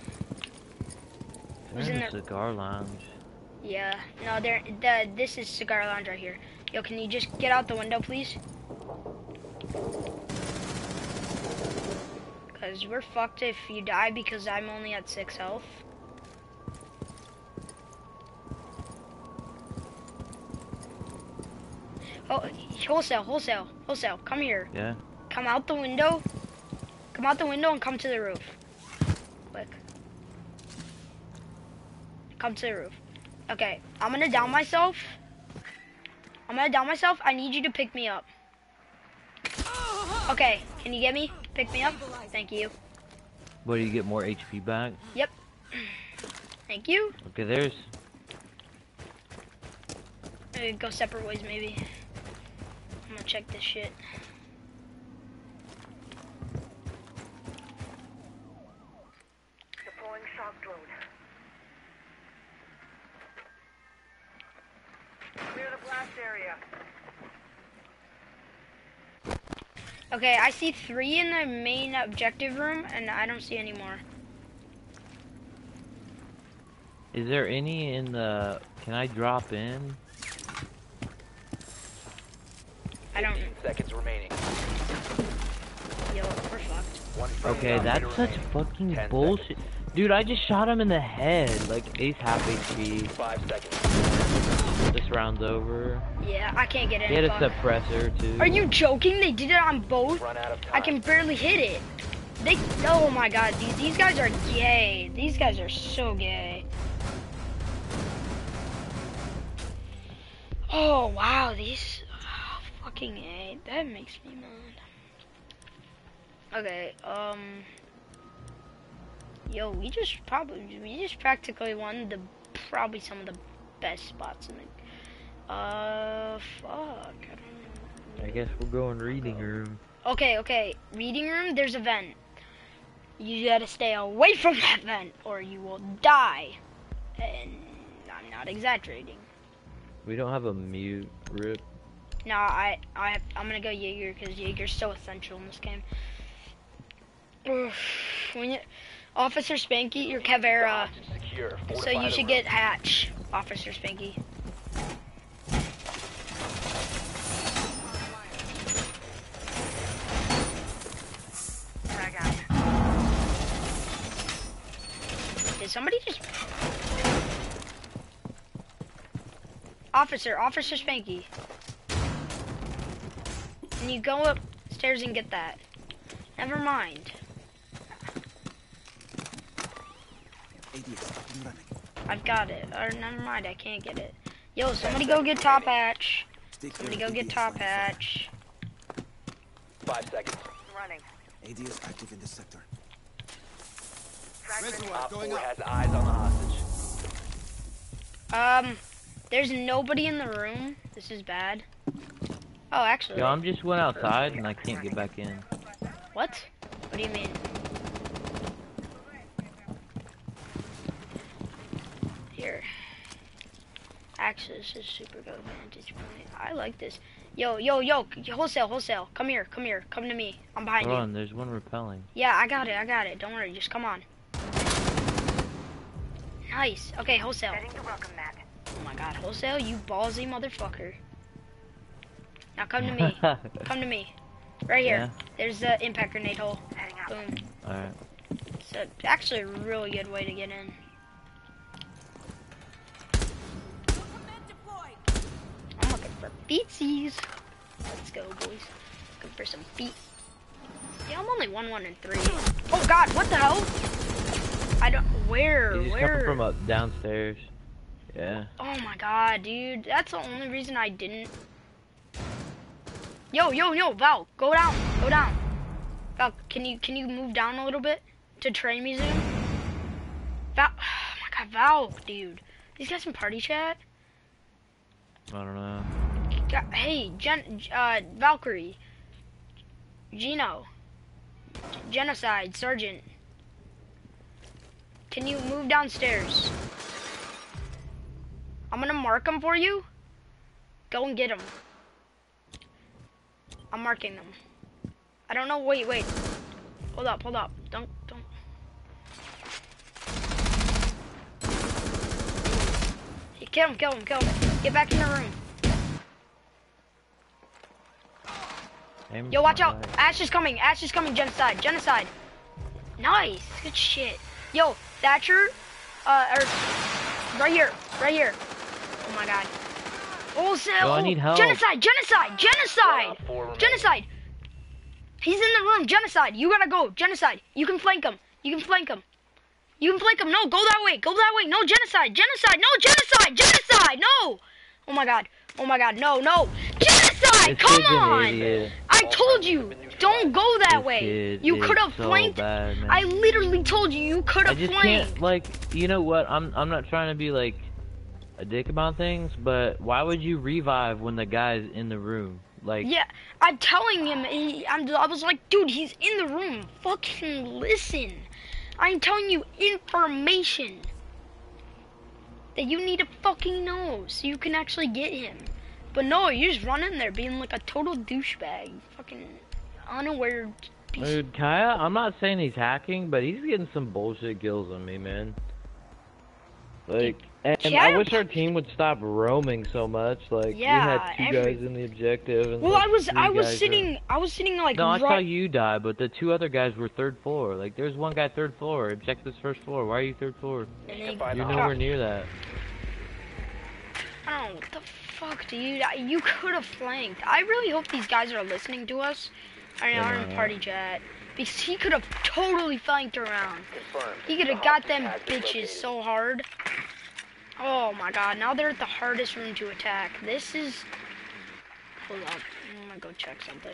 Speaker 1: Who's
Speaker 10: in
Speaker 1: in
Speaker 10: the
Speaker 1: there?
Speaker 10: cigar lounge.
Speaker 1: Yeah. No, there. The this is cigar lounge right here. Yo, can you just get out the window, please? Cause we're fucked if you die because I'm only at six health. Oh, wholesale, wholesale, wholesale. Come here.
Speaker 10: Yeah.
Speaker 1: Come out the window. Come out the window and come to the roof. Quick. Come to the roof. Okay, I'm gonna down myself. I'm gonna down myself. I need you to pick me up. Okay, can you get me? Pick me up? Thank you.
Speaker 10: What, do you get more H P back?
Speaker 1: Yep. Thank you.
Speaker 10: Okay, there's...
Speaker 1: Uh, go separate ways, maybe. I'm gonna check this shit.
Speaker 11: Deploying shock drone. Clear the blast area.
Speaker 1: Okay, I see three in the main objective room, and I don't see any more.
Speaker 10: Is there any in the... Can I drop in?
Speaker 1: I don't...
Speaker 2: fifteen seconds remaining.
Speaker 1: Yo, we're fucked.
Speaker 2: One friendly
Speaker 10: Okay, that's
Speaker 2: operator
Speaker 10: such
Speaker 2: remaining.
Speaker 10: fucking
Speaker 2: Ten
Speaker 10: bullshit.
Speaker 2: seconds.
Speaker 10: Dude, I just shot him in the head. Like, he's half H P.
Speaker 2: Five seconds.
Speaker 10: This round's over.
Speaker 1: Yeah, I can't get
Speaker 10: He had
Speaker 1: any
Speaker 10: a
Speaker 1: fuck.
Speaker 10: suppressor, too.
Speaker 1: Are you joking? They did it on both?
Speaker 2: Run out of time.
Speaker 1: I can barely hit it. They... Oh my god, these, these guys are gay. These guys are so gay. Oh, wow, these... Oh, fucking A. That makes me mad. Okay, um... Yo, we just probably... We just practically won the... Probably some of the best spots in the... Uh, fuck. I don't know.
Speaker 10: I guess we'll go in reading room.
Speaker 1: Okay, okay. Reading room, there's a vent. You gotta stay away from that vent, or you will die. And I'm not exaggerating.
Speaker 10: We don't have a mute rip.
Speaker 1: No, I, I, have, I'm gonna go Jaeger because Jaeger's so essential in this game. Oof. When you, Officer Spanky, you're Cavera,
Speaker 2: Secure.
Speaker 1: so
Speaker 2: Fortify
Speaker 1: you
Speaker 2: the
Speaker 1: should
Speaker 2: room.
Speaker 1: get Hatch, Officer Spanky.
Speaker 11: Frag out.
Speaker 1: Did somebody just... Officer, Officer Spanky. Can you go upstairs and get that? Never mind.
Speaker 3: A D S up and running.
Speaker 1: I've got it. Or never mind, I can't get it. Yo, somebody go get top hatch.
Speaker 3: Stay clear
Speaker 1: Somebody
Speaker 3: of
Speaker 1: go get
Speaker 3: A D S
Speaker 1: top
Speaker 3: line of
Speaker 1: hatch.
Speaker 2: Five seconds.
Speaker 11: Running.
Speaker 3: sight. A D S active in this sector.
Speaker 11: Frag ready.
Speaker 2: Op four has eyes on the hostage.
Speaker 1: Um, there's nobody in the room. This is bad. Oh, actually.
Speaker 10: Yo, I'm just went outside and I can't get back in.
Speaker 1: What? What do you mean? Here. Actually, this is super good vantage point. I like this. Yo, yo, yo, wholesale, wholesale. Come here, come here, come to me. I'm behind
Speaker 10: Hold
Speaker 1: you.
Speaker 10: on, there's one repelling.
Speaker 1: Yeah, I got it, I got it. Don't worry, just come on. Nice. Okay, wholesale.
Speaker 11: Setting the welcome mat.
Speaker 1: Oh my god, wholesale, you ballsy motherfucker. Now come to me. Come to me. Right here.
Speaker 10: Yeah.
Speaker 1: There's the impact grenade hole.
Speaker 11: Heading out.
Speaker 1: Boom.
Speaker 10: Alright.
Speaker 1: It's a, actually a really good way to get in. I'm looking for feetsies. Let's go, boys. Looking for some feet. Yeah, I'm only one, one, and three. Oh god, what the hell? I don't. Where?
Speaker 10: He's just
Speaker 1: Where?
Speaker 10: coming from up downstairs. Yeah.
Speaker 1: Oh my god, dude. That's the only reason I didn't. Yo, yo, yo, Val, go down, go down. Val, can you can you move down a little bit to train me zoom? Val, oh my god, Val, dude. These guys in party chat.
Speaker 10: I don't know.
Speaker 1: Ga- Hey, Gen, uh, Valkyrie, Gino, Genocide, Sergeant. Can you move downstairs? I'm gonna mark them for you. Go and get them. I'm marking them. I don't know. Wait, wait. Hold up, hold up. Don't, don't. Hey, kill him, kill him, kill him. Get back in the room.
Speaker 10: Aim's
Speaker 1: Yo, watch
Speaker 10: not
Speaker 1: out.
Speaker 10: right.
Speaker 1: Ash is coming. Ash is coming. Genocide. Genocide. Nice. Good shit. Yo, Thatcher. Uh, or right here. Right here. Oh my god. Wholesale.
Speaker 10: Yo, I need help.
Speaker 1: Genocide. Genocide. Genocide.
Speaker 2: Op four remaining.
Speaker 1: Genocide. He's in the room. Genocide. You gotta go. Genocide. You can flank him. You can flank him. You can flank him. No, go that way. Go that way. No, genocide. Genocide. No, genocide. Genocide. No. Oh my god. Oh my god. No, no. Genocide.
Speaker 10: This
Speaker 1: Come
Speaker 10: kid's an
Speaker 1: on.
Speaker 10: idiot.
Speaker 1: I told you. Don't go that
Speaker 10: This
Speaker 1: way.
Speaker 10: kid
Speaker 1: You
Speaker 10: is
Speaker 1: could have
Speaker 10: so
Speaker 1: flanked.
Speaker 10: bad, man.
Speaker 1: I literally told you you could
Speaker 10: I
Speaker 1: have
Speaker 10: just
Speaker 1: flanked.
Speaker 10: can't, like, you know what? I'm I'm not trying to be like a dick about things, but why would you revive when the guy's in the room? Like,
Speaker 1: Yeah, I'm telling him. He, I'm, I was like, dude, he's in the room. Fucking listen. I'm telling you information that you need to fucking know so you can actually get him. But no, you just run in there being like a total douchebag. Fucking unaware piece.
Speaker 10: dude, Kaya, I'm not saying he's hacking, but he's getting some bullshit kills on me, man. Like, and
Speaker 1: Cat-
Speaker 10: I wish our team would stop roaming so much. Like,
Speaker 1: Yeah,
Speaker 10: we had two
Speaker 1: every-
Speaker 10: guys in the objective. And
Speaker 1: Well,
Speaker 10: like
Speaker 1: I was
Speaker 10: three
Speaker 1: I was
Speaker 10: guys
Speaker 1: sitting I was sitting like
Speaker 10: Are... No, I
Speaker 1: right.
Speaker 10: saw you die, but the two other guys were third floor. Like, there's one guy third floor. Objective's first floor. Why are you third floor?
Speaker 1: And they
Speaker 10: You're
Speaker 1: got-
Speaker 10: nowhere near that.
Speaker 1: Oh, what the fuck, dude? I, you could have flanked. I really hope these guys are listening to us. I mean,
Speaker 10: Yeah,
Speaker 1: are in
Speaker 10: no,
Speaker 1: party chat. Because he could have totally flanked around.
Speaker 2: Confirmed.
Speaker 1: He could have
Speaker 2: The
Speaker 1: got
Speaker 2: hostage
Speaker 1: them
Speaker 2: has been
Speaker 1: bitches
Speaker 2: located.
Speaker 1: so hard. Oh my god, now they're at the hardest room to attack. This is... Hold up, I'm gonna go check something.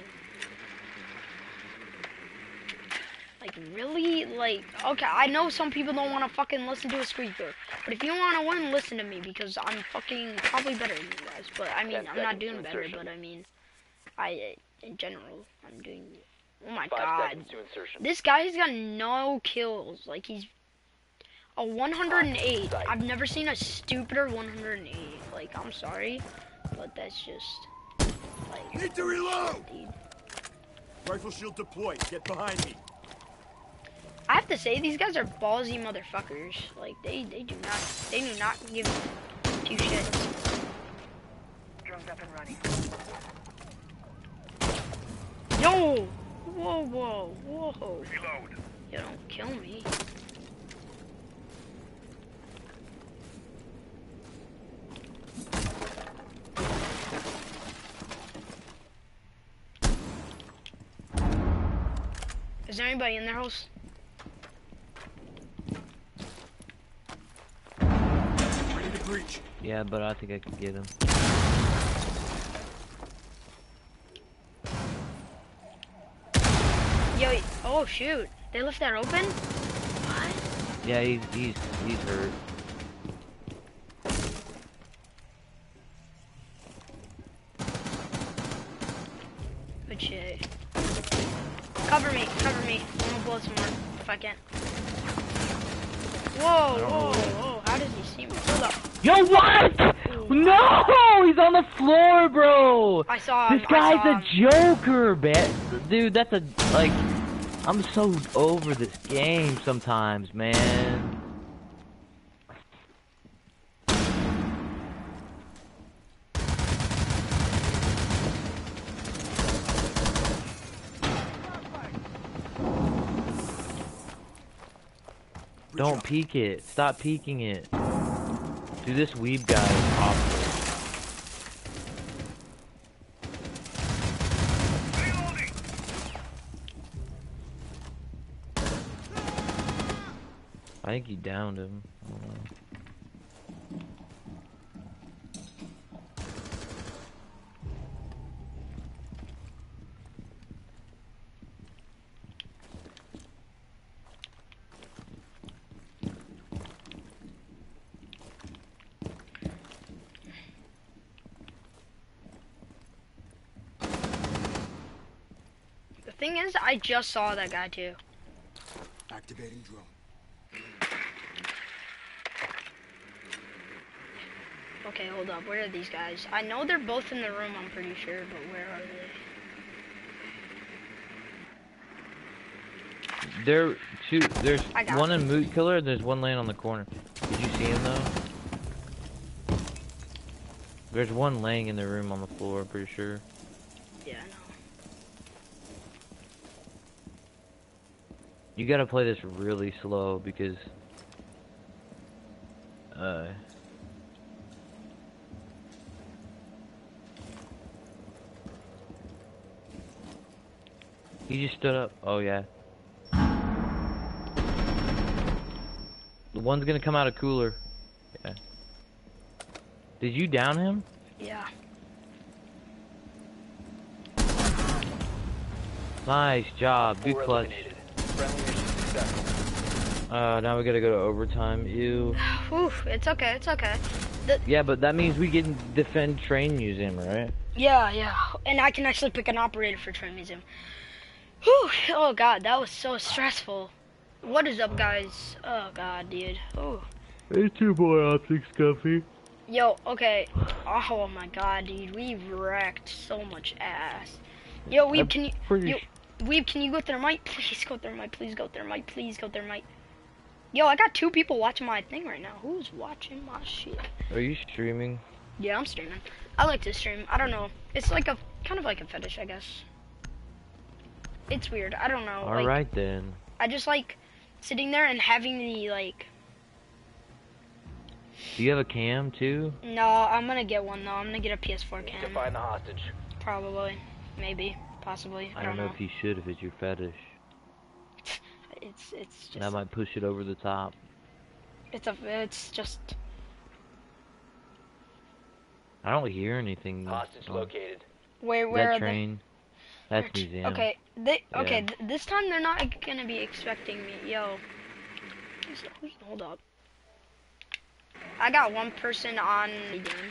Speaker 1: Like, really? Like, okay, I know some people don't want to fucking listen to a squeaker. But if you want to win, listen to me, because I'm fucking probably better than you guys. But, I mean,
Speaker 2: Ten
Speaker 1: I'm not
Speaker 2: seconds
Speaker 1: doing
Speaker 2: to
Speaker 1: better,
Speaker 2: insertion.
Speaker 1: but I mean... I, in general, I'm doing... Oh my
Speaker 2: Five
Speaker 1: god.
Speaker 2: seconds to insertion.
Speaker 1: This guy's got no kills. Like, he's... A one hundred eight. I've never seen a stupider one hundred eight. Like, I'm sorry, but that's just... Like...
Speaker 3: Need to reload!
Speaker 1: Dude.
Speaker 3: Rifle shield deployed. Get behind me.
Speaker 1: I have to say, these guys are ballsy motherfuckers. Like, they, they do not... They do not give two shits.
Speaker 11: Drones up and running.
Speaker 1: Yo! Whoa, whoa, whoa.
Speaker 9: Reload.
Speaker 1: You don't kill me. Is there anybody in their house?
Speaker 3: Ready to breach.
Speaker 10: Yeah, but I think I can get him.
Speaker 1: Yo, oh shoot. They left that open? What?
Speaker 10: Yeah, he's he's he's hurt.
Speaker 1: Good shit. Cover me, cover me. I'm gonna blow some more if I can. Whoa, whoa, whoa. How does he see me? Hold up.
Speaker 10: Yo, what? No, he's on the floor, bro.
Speaker 1: I saw him.
Speaker 10: This
Speaker 1: I
Speaker 10: guy's
Speaker 1: saw
Speaker 10: a
Speaker 1: him.
Speaker 10: joker, man. Dude, that's a like. I'm so over this game sometimes, man. Don't peek it. Stop peeking it. Dude, this weeb guy is awful. I think he downed him. I don't know.
Speaker 1: The thing is, I just saw that guy too.
Speaker 3: Activating drone.
Speaker 1: Okay, hold up. Where are these guys? I know they're both in the room, I'm pretty sure, but where are they?
Speaker 10: There, two. There's
Speaker 1: I got
Speaker 10: one
Speaker 1: him.
Speaker 10: in Moot Killer, and there's one laying on the corner. Did you see him though? There's one laying in the room on the floor. I'm pretty sure.
Speaker 1: Yeah, I know.
Speaker 10: You gotta play this really slow because, uh. He just stood up. Oh yeah. The one's gonna come out of cooler. Yeah. Did you down him?
Speaker 1: Yeah.
Speaker 10: Nice job. Good
Speaker 2: Four
Speaker 10: clutch.
Speaker 2: eliminated. Friendly mission successful.
Speaker 10: Uh, now we gotta go to overtime. Ew.
Speaker 1: Whew, it's okay, it's okay. The,
Speaker 10: Yeah, but that means we can defend train museum, right?
Speaker 1: yeah, yeah. And I can actually pick an operator for Train Museum. Whew, oh god, that was so stressful. What is up, guys? Oh god, dude. Oh.
Speaker 10: There's two more optics, Scuffy.
Speaker 1: Yo, okay. Oh my god, dude. We've wrecked so much ass. Yo, Weeb,
Speaker 10: I'm
Speaker 1: can you...
Speaker 10: pretty
Speaker 1: Yo,
Speaker 10: sh-
Speaker 1: Weeb, can you go thermite? Please go thermite. Please go thermite. Please go thermite. Yo, I got two people watching my thing right now. Who's watching my shit?
Speaker 10: Are you streaming?
Speaker 1: Yeah, I'm streaming. I like to stream. I don't know. It's like a kind of like a fetish, I guess. It's weird. I don't know.
Speaker 10: All
Speaker 1: like,
Speaker 10: right then.
Speaker 1: I just like sitting there and having the like.
Speaker 10: Do you have a cam too?
Speaker 1: No, I'm gonna get one though. I'm gonna get a P S four
Speaker 2: Need to
Speaker 1: cam.
Speaker 2: find the hostage.
Speaker 1: Probably, maybe, possibly. I,
Speaker 10: I don't know if you should if it's your fetish.
Speaker 1: It's it's just.
Speaker 10: That might push it over the top.
Speaker 1: It's a. It's just.
Speaker 10: I don't hear anything.
Speaker 2: Hostage
Speaker 10: Oh.
Speaker 2: located.
Speaker 1: Where where
Speaker 10: That
Speaker 1: are
Speaker 10: train. That's
Speaker 1: they?
Speaker 10: museum.
Speaker 1: Okay, they okay.
Speaker 10: Yeah.
Speaker 1: Th this time they're not gonna be expecting me. Yo, who's, who's, hold up. I got one person on the game.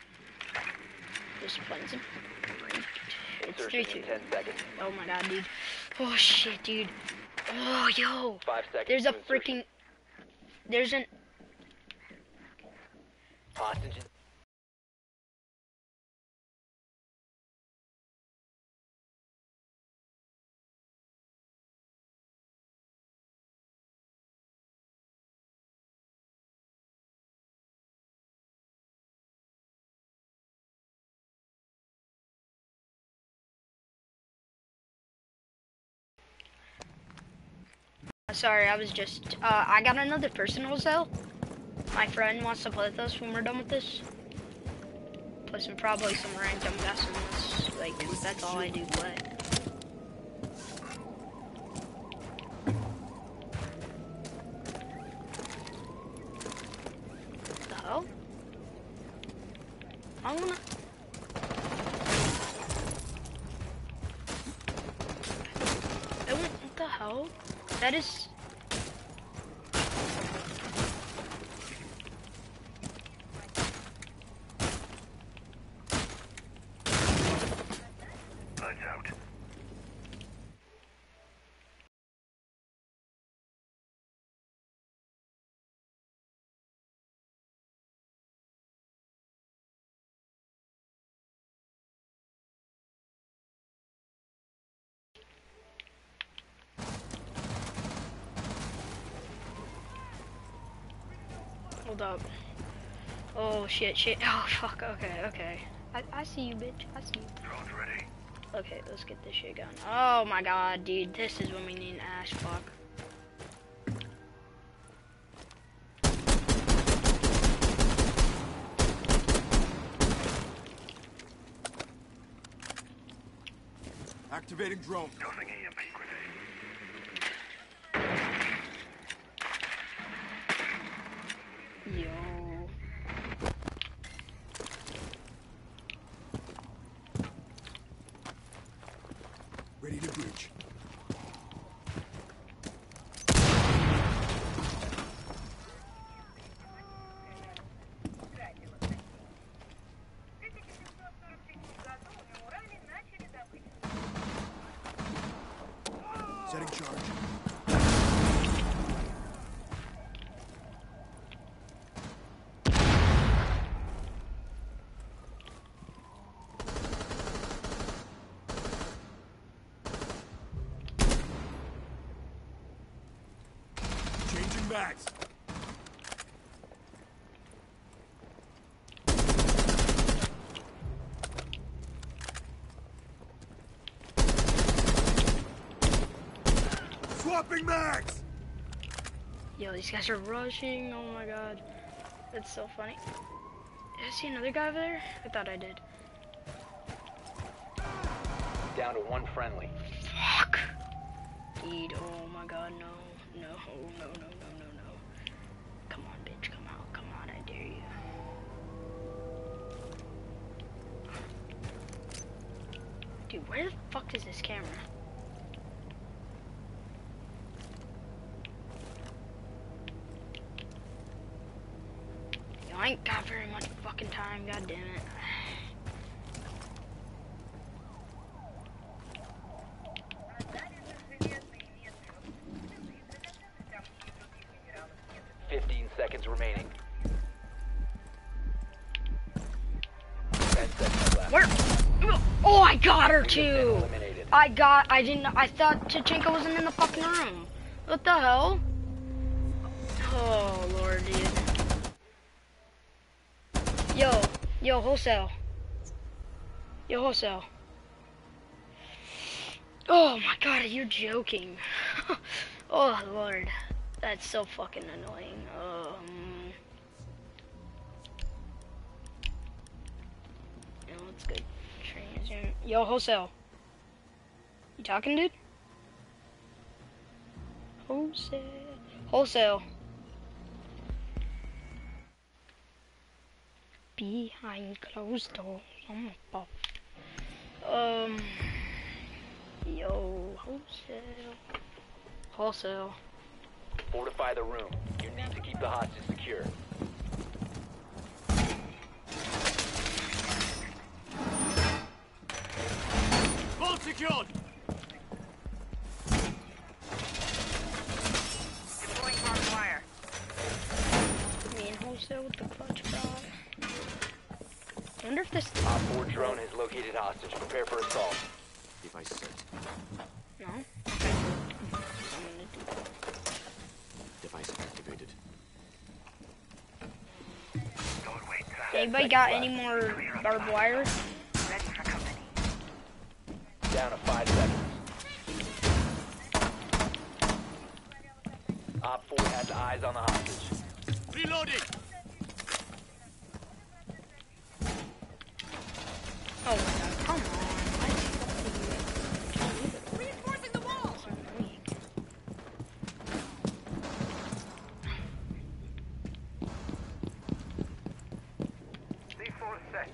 Speaker 1: Just playing some. It's three
Speaker 2: Insertion
Speaker 1: two.
Speaker 2: in ten seconds.
Speaker 1: Oh my god, dude. Oh shit, dude. Oh yo.
Speaker 2: Five seconds.
Speaker 1: There's a
Speaker 2: to insertion.
Speaker 1: freaking. There's an.
Speaker 2: Hostage.
Speaker 1: Sorry, I was just. Uh, I got another person also. My friend wants to play with us when we're done with this. Play some probably some ranked. I'm guessing that's like that's all I do play. What the hell? I wanna. I want, what the hell? That is.
Speaker 3: Lights out.
Speaker 1: Hold up. Oh shit, shit. Oh fuck. Okay, okay. I, I see you, bitch. I see you.
Speaker 3: Drone's ready.
Speaker 1: Okay, let's get this shit going. Oh my god, dude. This is when we need an ash fuck.
Speaker 3: Activating drone. Tossing E M P grenade.
Speaker 1: Yo.
Speaker 3: Ready to breach. Setting charge. Changing backs. Swapping mags.
Speaker 1: Yo, these guys are rushing. Oh my god. That's so funny. Did I see another guy over there? I thought I did.
Speaker 2: Down to one friendly.
Speaker 1: Fuck. Dude, oh my god, no. No, no, no, no, no, no. Come on, bitch. Come out. Come on, I dare you. Dude, where the fuck is this camera? Yo, I ain't got very much fucking time, god damn it.
Speaker 2: Fifteen seconds remaining. Ten seconds left.
Speaker 1: Where? Oh, I got her
Speaker 2: You've been
Speaker 1: too.
Speaker 2: eliminated.
Speaker 1: I got. I didn't. I thought Chachenko wasn't in the fucking room. What the hell? Yo, wholesale. Yo, wholesale. Oh my god, you're joking. Oh lord. That's so fucking annoying. Um, yeah, let's go. Transient. Yo, wholesale. You talking, dude? Wholesale. Wholesale. Behind closed doors. I'm a Um. Yo, wholesale. Wholesale.
Speaker 2: Fortify the room. You need to keep the hostage secure.
Speaker 3: Vault secured.
Speaker 11: Deploying barbed wire.
Speaker 1: Me and wholesale with the clutch bot. Wonder if this.
Speaker 2: Op four drone has located hostage. Prepare for assault.
Speaker 3: Device set.
Speaker 1: No. Okay. I'm gonna do that.
Speaker 3: Device activated.
Speaker 1: Anybody got any more barbed wire?
Speaker 11: Ready for company.
Speaker 2: Down to five seconds. Op four has eyes on the hostage.
Speaker 3: Reloading.
Speaker 1: Oh my god, come on. Why is he fucking
Speaker 11: Reinforcing the wall.
Speaker 1: so annoying?
Speaker 11: C four set.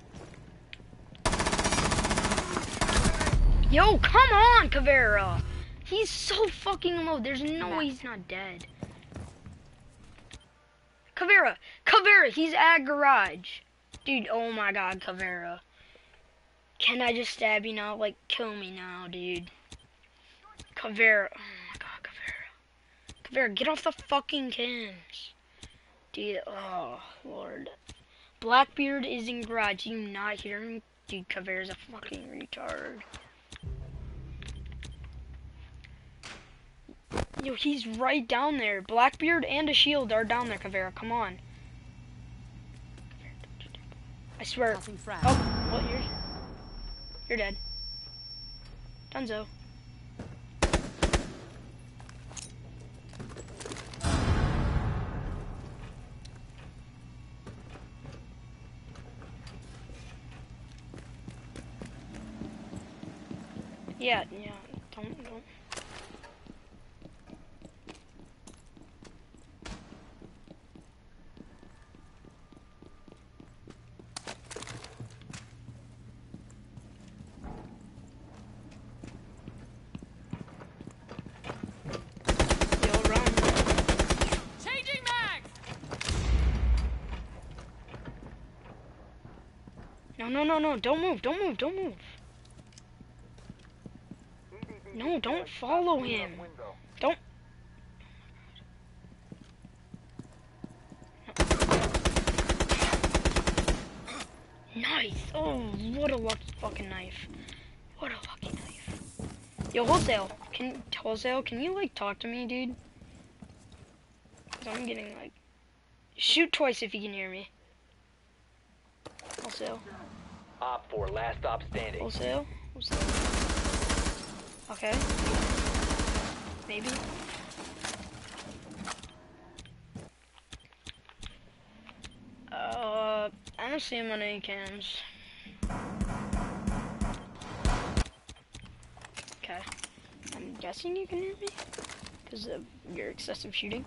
Speaker 1: Yo, come on, Caveira. He's so fucking low. There's no way he's not dead. Caveira, Caveira, he's at garage. Dude, oh my god, Caveira. Can I just stab you now? Like, kill me now, dude. Caveira. Oh my god, Caveira. Caveira, get off the fucking cams. Dude, oh, Lord. Blackbeard is in garage. You not hear him? Dude, Caveira's a fucking retard. Yo, he's right down there. Blackbeard and a shield are down there, Caveira. Come on. I swear. Oh, well, you're you're dead. Dunzo. Yeah, yeah. Don't don't. No, no, no, no, don't move, don't move, don't move. No, don't follow him. Don't. Nice. Oh, what a lucky fucking knife. What a lucky knife. Yo, wholesale. Can, wholesale, can you, like, talk to me, dude? Cause I'm getting, like... Shoot twice if you can hear me. Wholesale.
Speaker 2: Op four, last stop standing.
Speaker 1: Wholesale? Wholesale. Okay. Maybe. Uh, I don't see him on any cams. Okay. I'm guessing you can hear me because of your excessive shooting.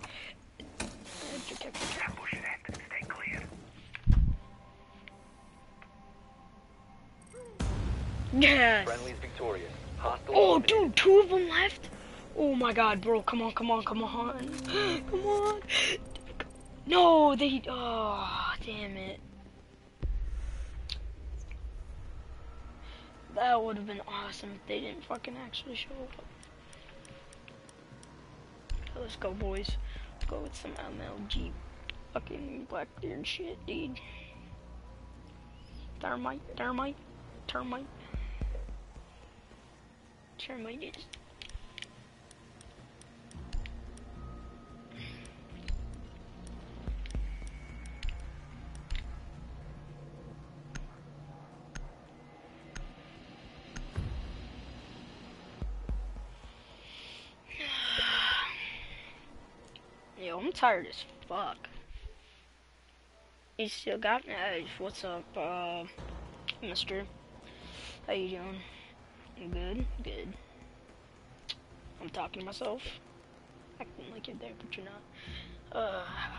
Speaker 11: Ambush set. Stay clear.
Speaker 1: Yes.
Speaker 2: Friendly's victorious. Hostile
Speaker 1: Oh,
Speaker 2: eliminated.
Speaker 1: dude, two of them left. Oh my God, bro! Come on, come on, come on, come on! No, they. Oh, damn it! That would have been awesome if they didn't fucking actually show up. Okay, let's go, boys. Let's go with some M L G, fucking Blackbeard shit, dude. Thermite, thermite, termite. Termite is. Yo, I'm tired as fuck. You still got me? Hey, what's up, uh, mister? How you doing? Good, good. I'm talking to myself. Acting like you're there, but you're not. Uh...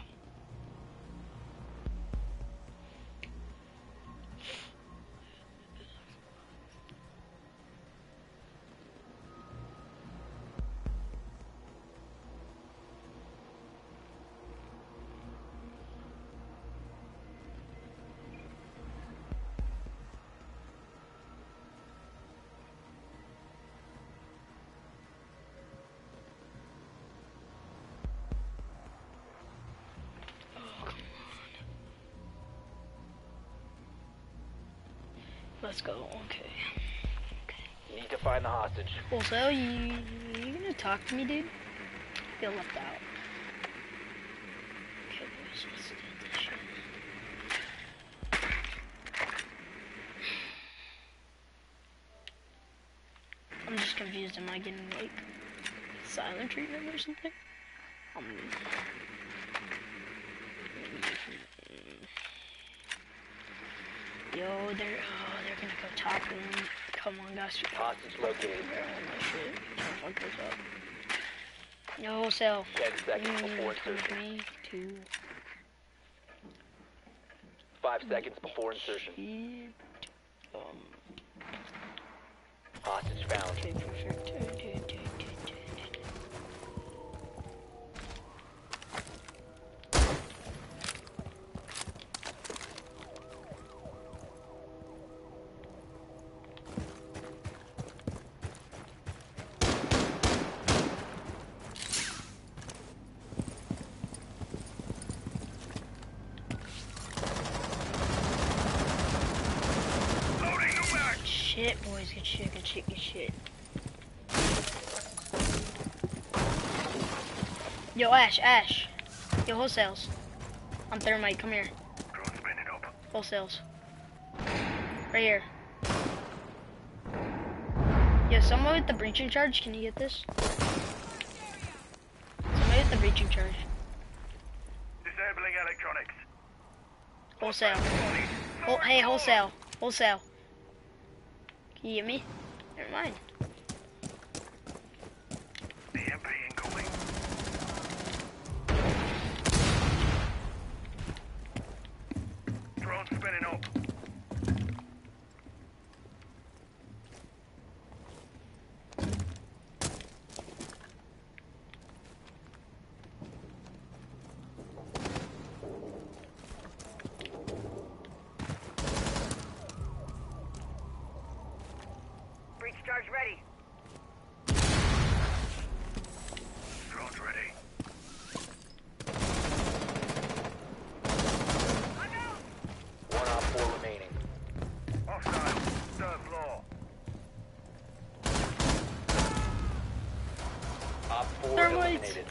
Speaker 1: Let's go, okay.
Speaker 2: You need to find the hostage.
Speaker 1: Also, you, you gonna talk to me, dude? Feel left out. Okay, boys, let's do this shit. I'm just confused, am I getting, like, silent treatment or something? Um... Yo, they're, oh, they're gonna go talk to them. Come on, guys.
Speaker 2: Hostage located.
Speaker 1: Oh, my shit. Can't fuck this up. Yo, wholesale.
Speaker 2: Ten seconds
Speaker 1: Mm,
Speaker 2: before
Speaker 1: come with
Speaker 2: insertion.
Speaker 1: me. Two.
Speaker 2: Five seconds before insertion.
Speaker 1: Shit. Um.
Speaker 2: Hostage found.
Speaker 1: Okay, perfect. Okay, okay, okay, okay. Shit, boys, good shit, good shit, good shit. Yo, Ash, Ash. Yo, wholesales. I'm thermite, come here. Wholesales. Right here. Yo, someone with the breaching charge, can you get this? Somebody with the breaching charge.
Speaker 11: Disabling electronics.
Speaker 1: Wholesale. Whol hey, wholesale. Wholesale. Can you get me? Never mind.
Speaker 11: E M P incoming. Drone spinning up. Breach charge ready. Drone's ready.
Speaker 2: One op four remaining.
Speaker 11: Hostile. Third floor.
Speaker 2: Op four
Speaker 1: Thermite.
Speaker 2: eliminated.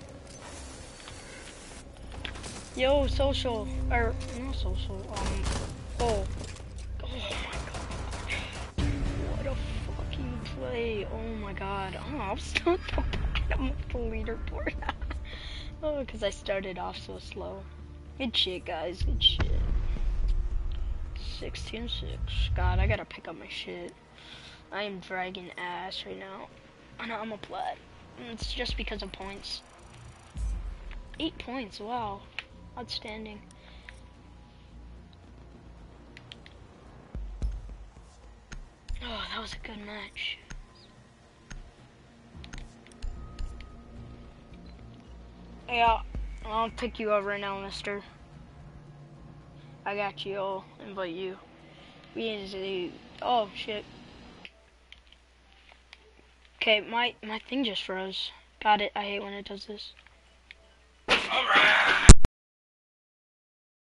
Speaker 1: Yo, social. Or, not social. Um, oh. Oh my god. What a fucking play. Oh my god. Oh, I'm still at the bottom of the leaderboard. Oh, because I started off so slow. Good shit, guys. Good shit. sixteen six. God, I gotta pick up my shit. I am dragging ass right now. I know I'm a plat. It's just because of points. Eight points, wow. Outstanding. Oh, that was a good match. Yeah, I'll pick you up right now, mister. I got you, I'll invite you. We need to... Oh, shit. Okay, my, my thing just froze. Got it, I hate when it does this.
Speaker 3: Alright!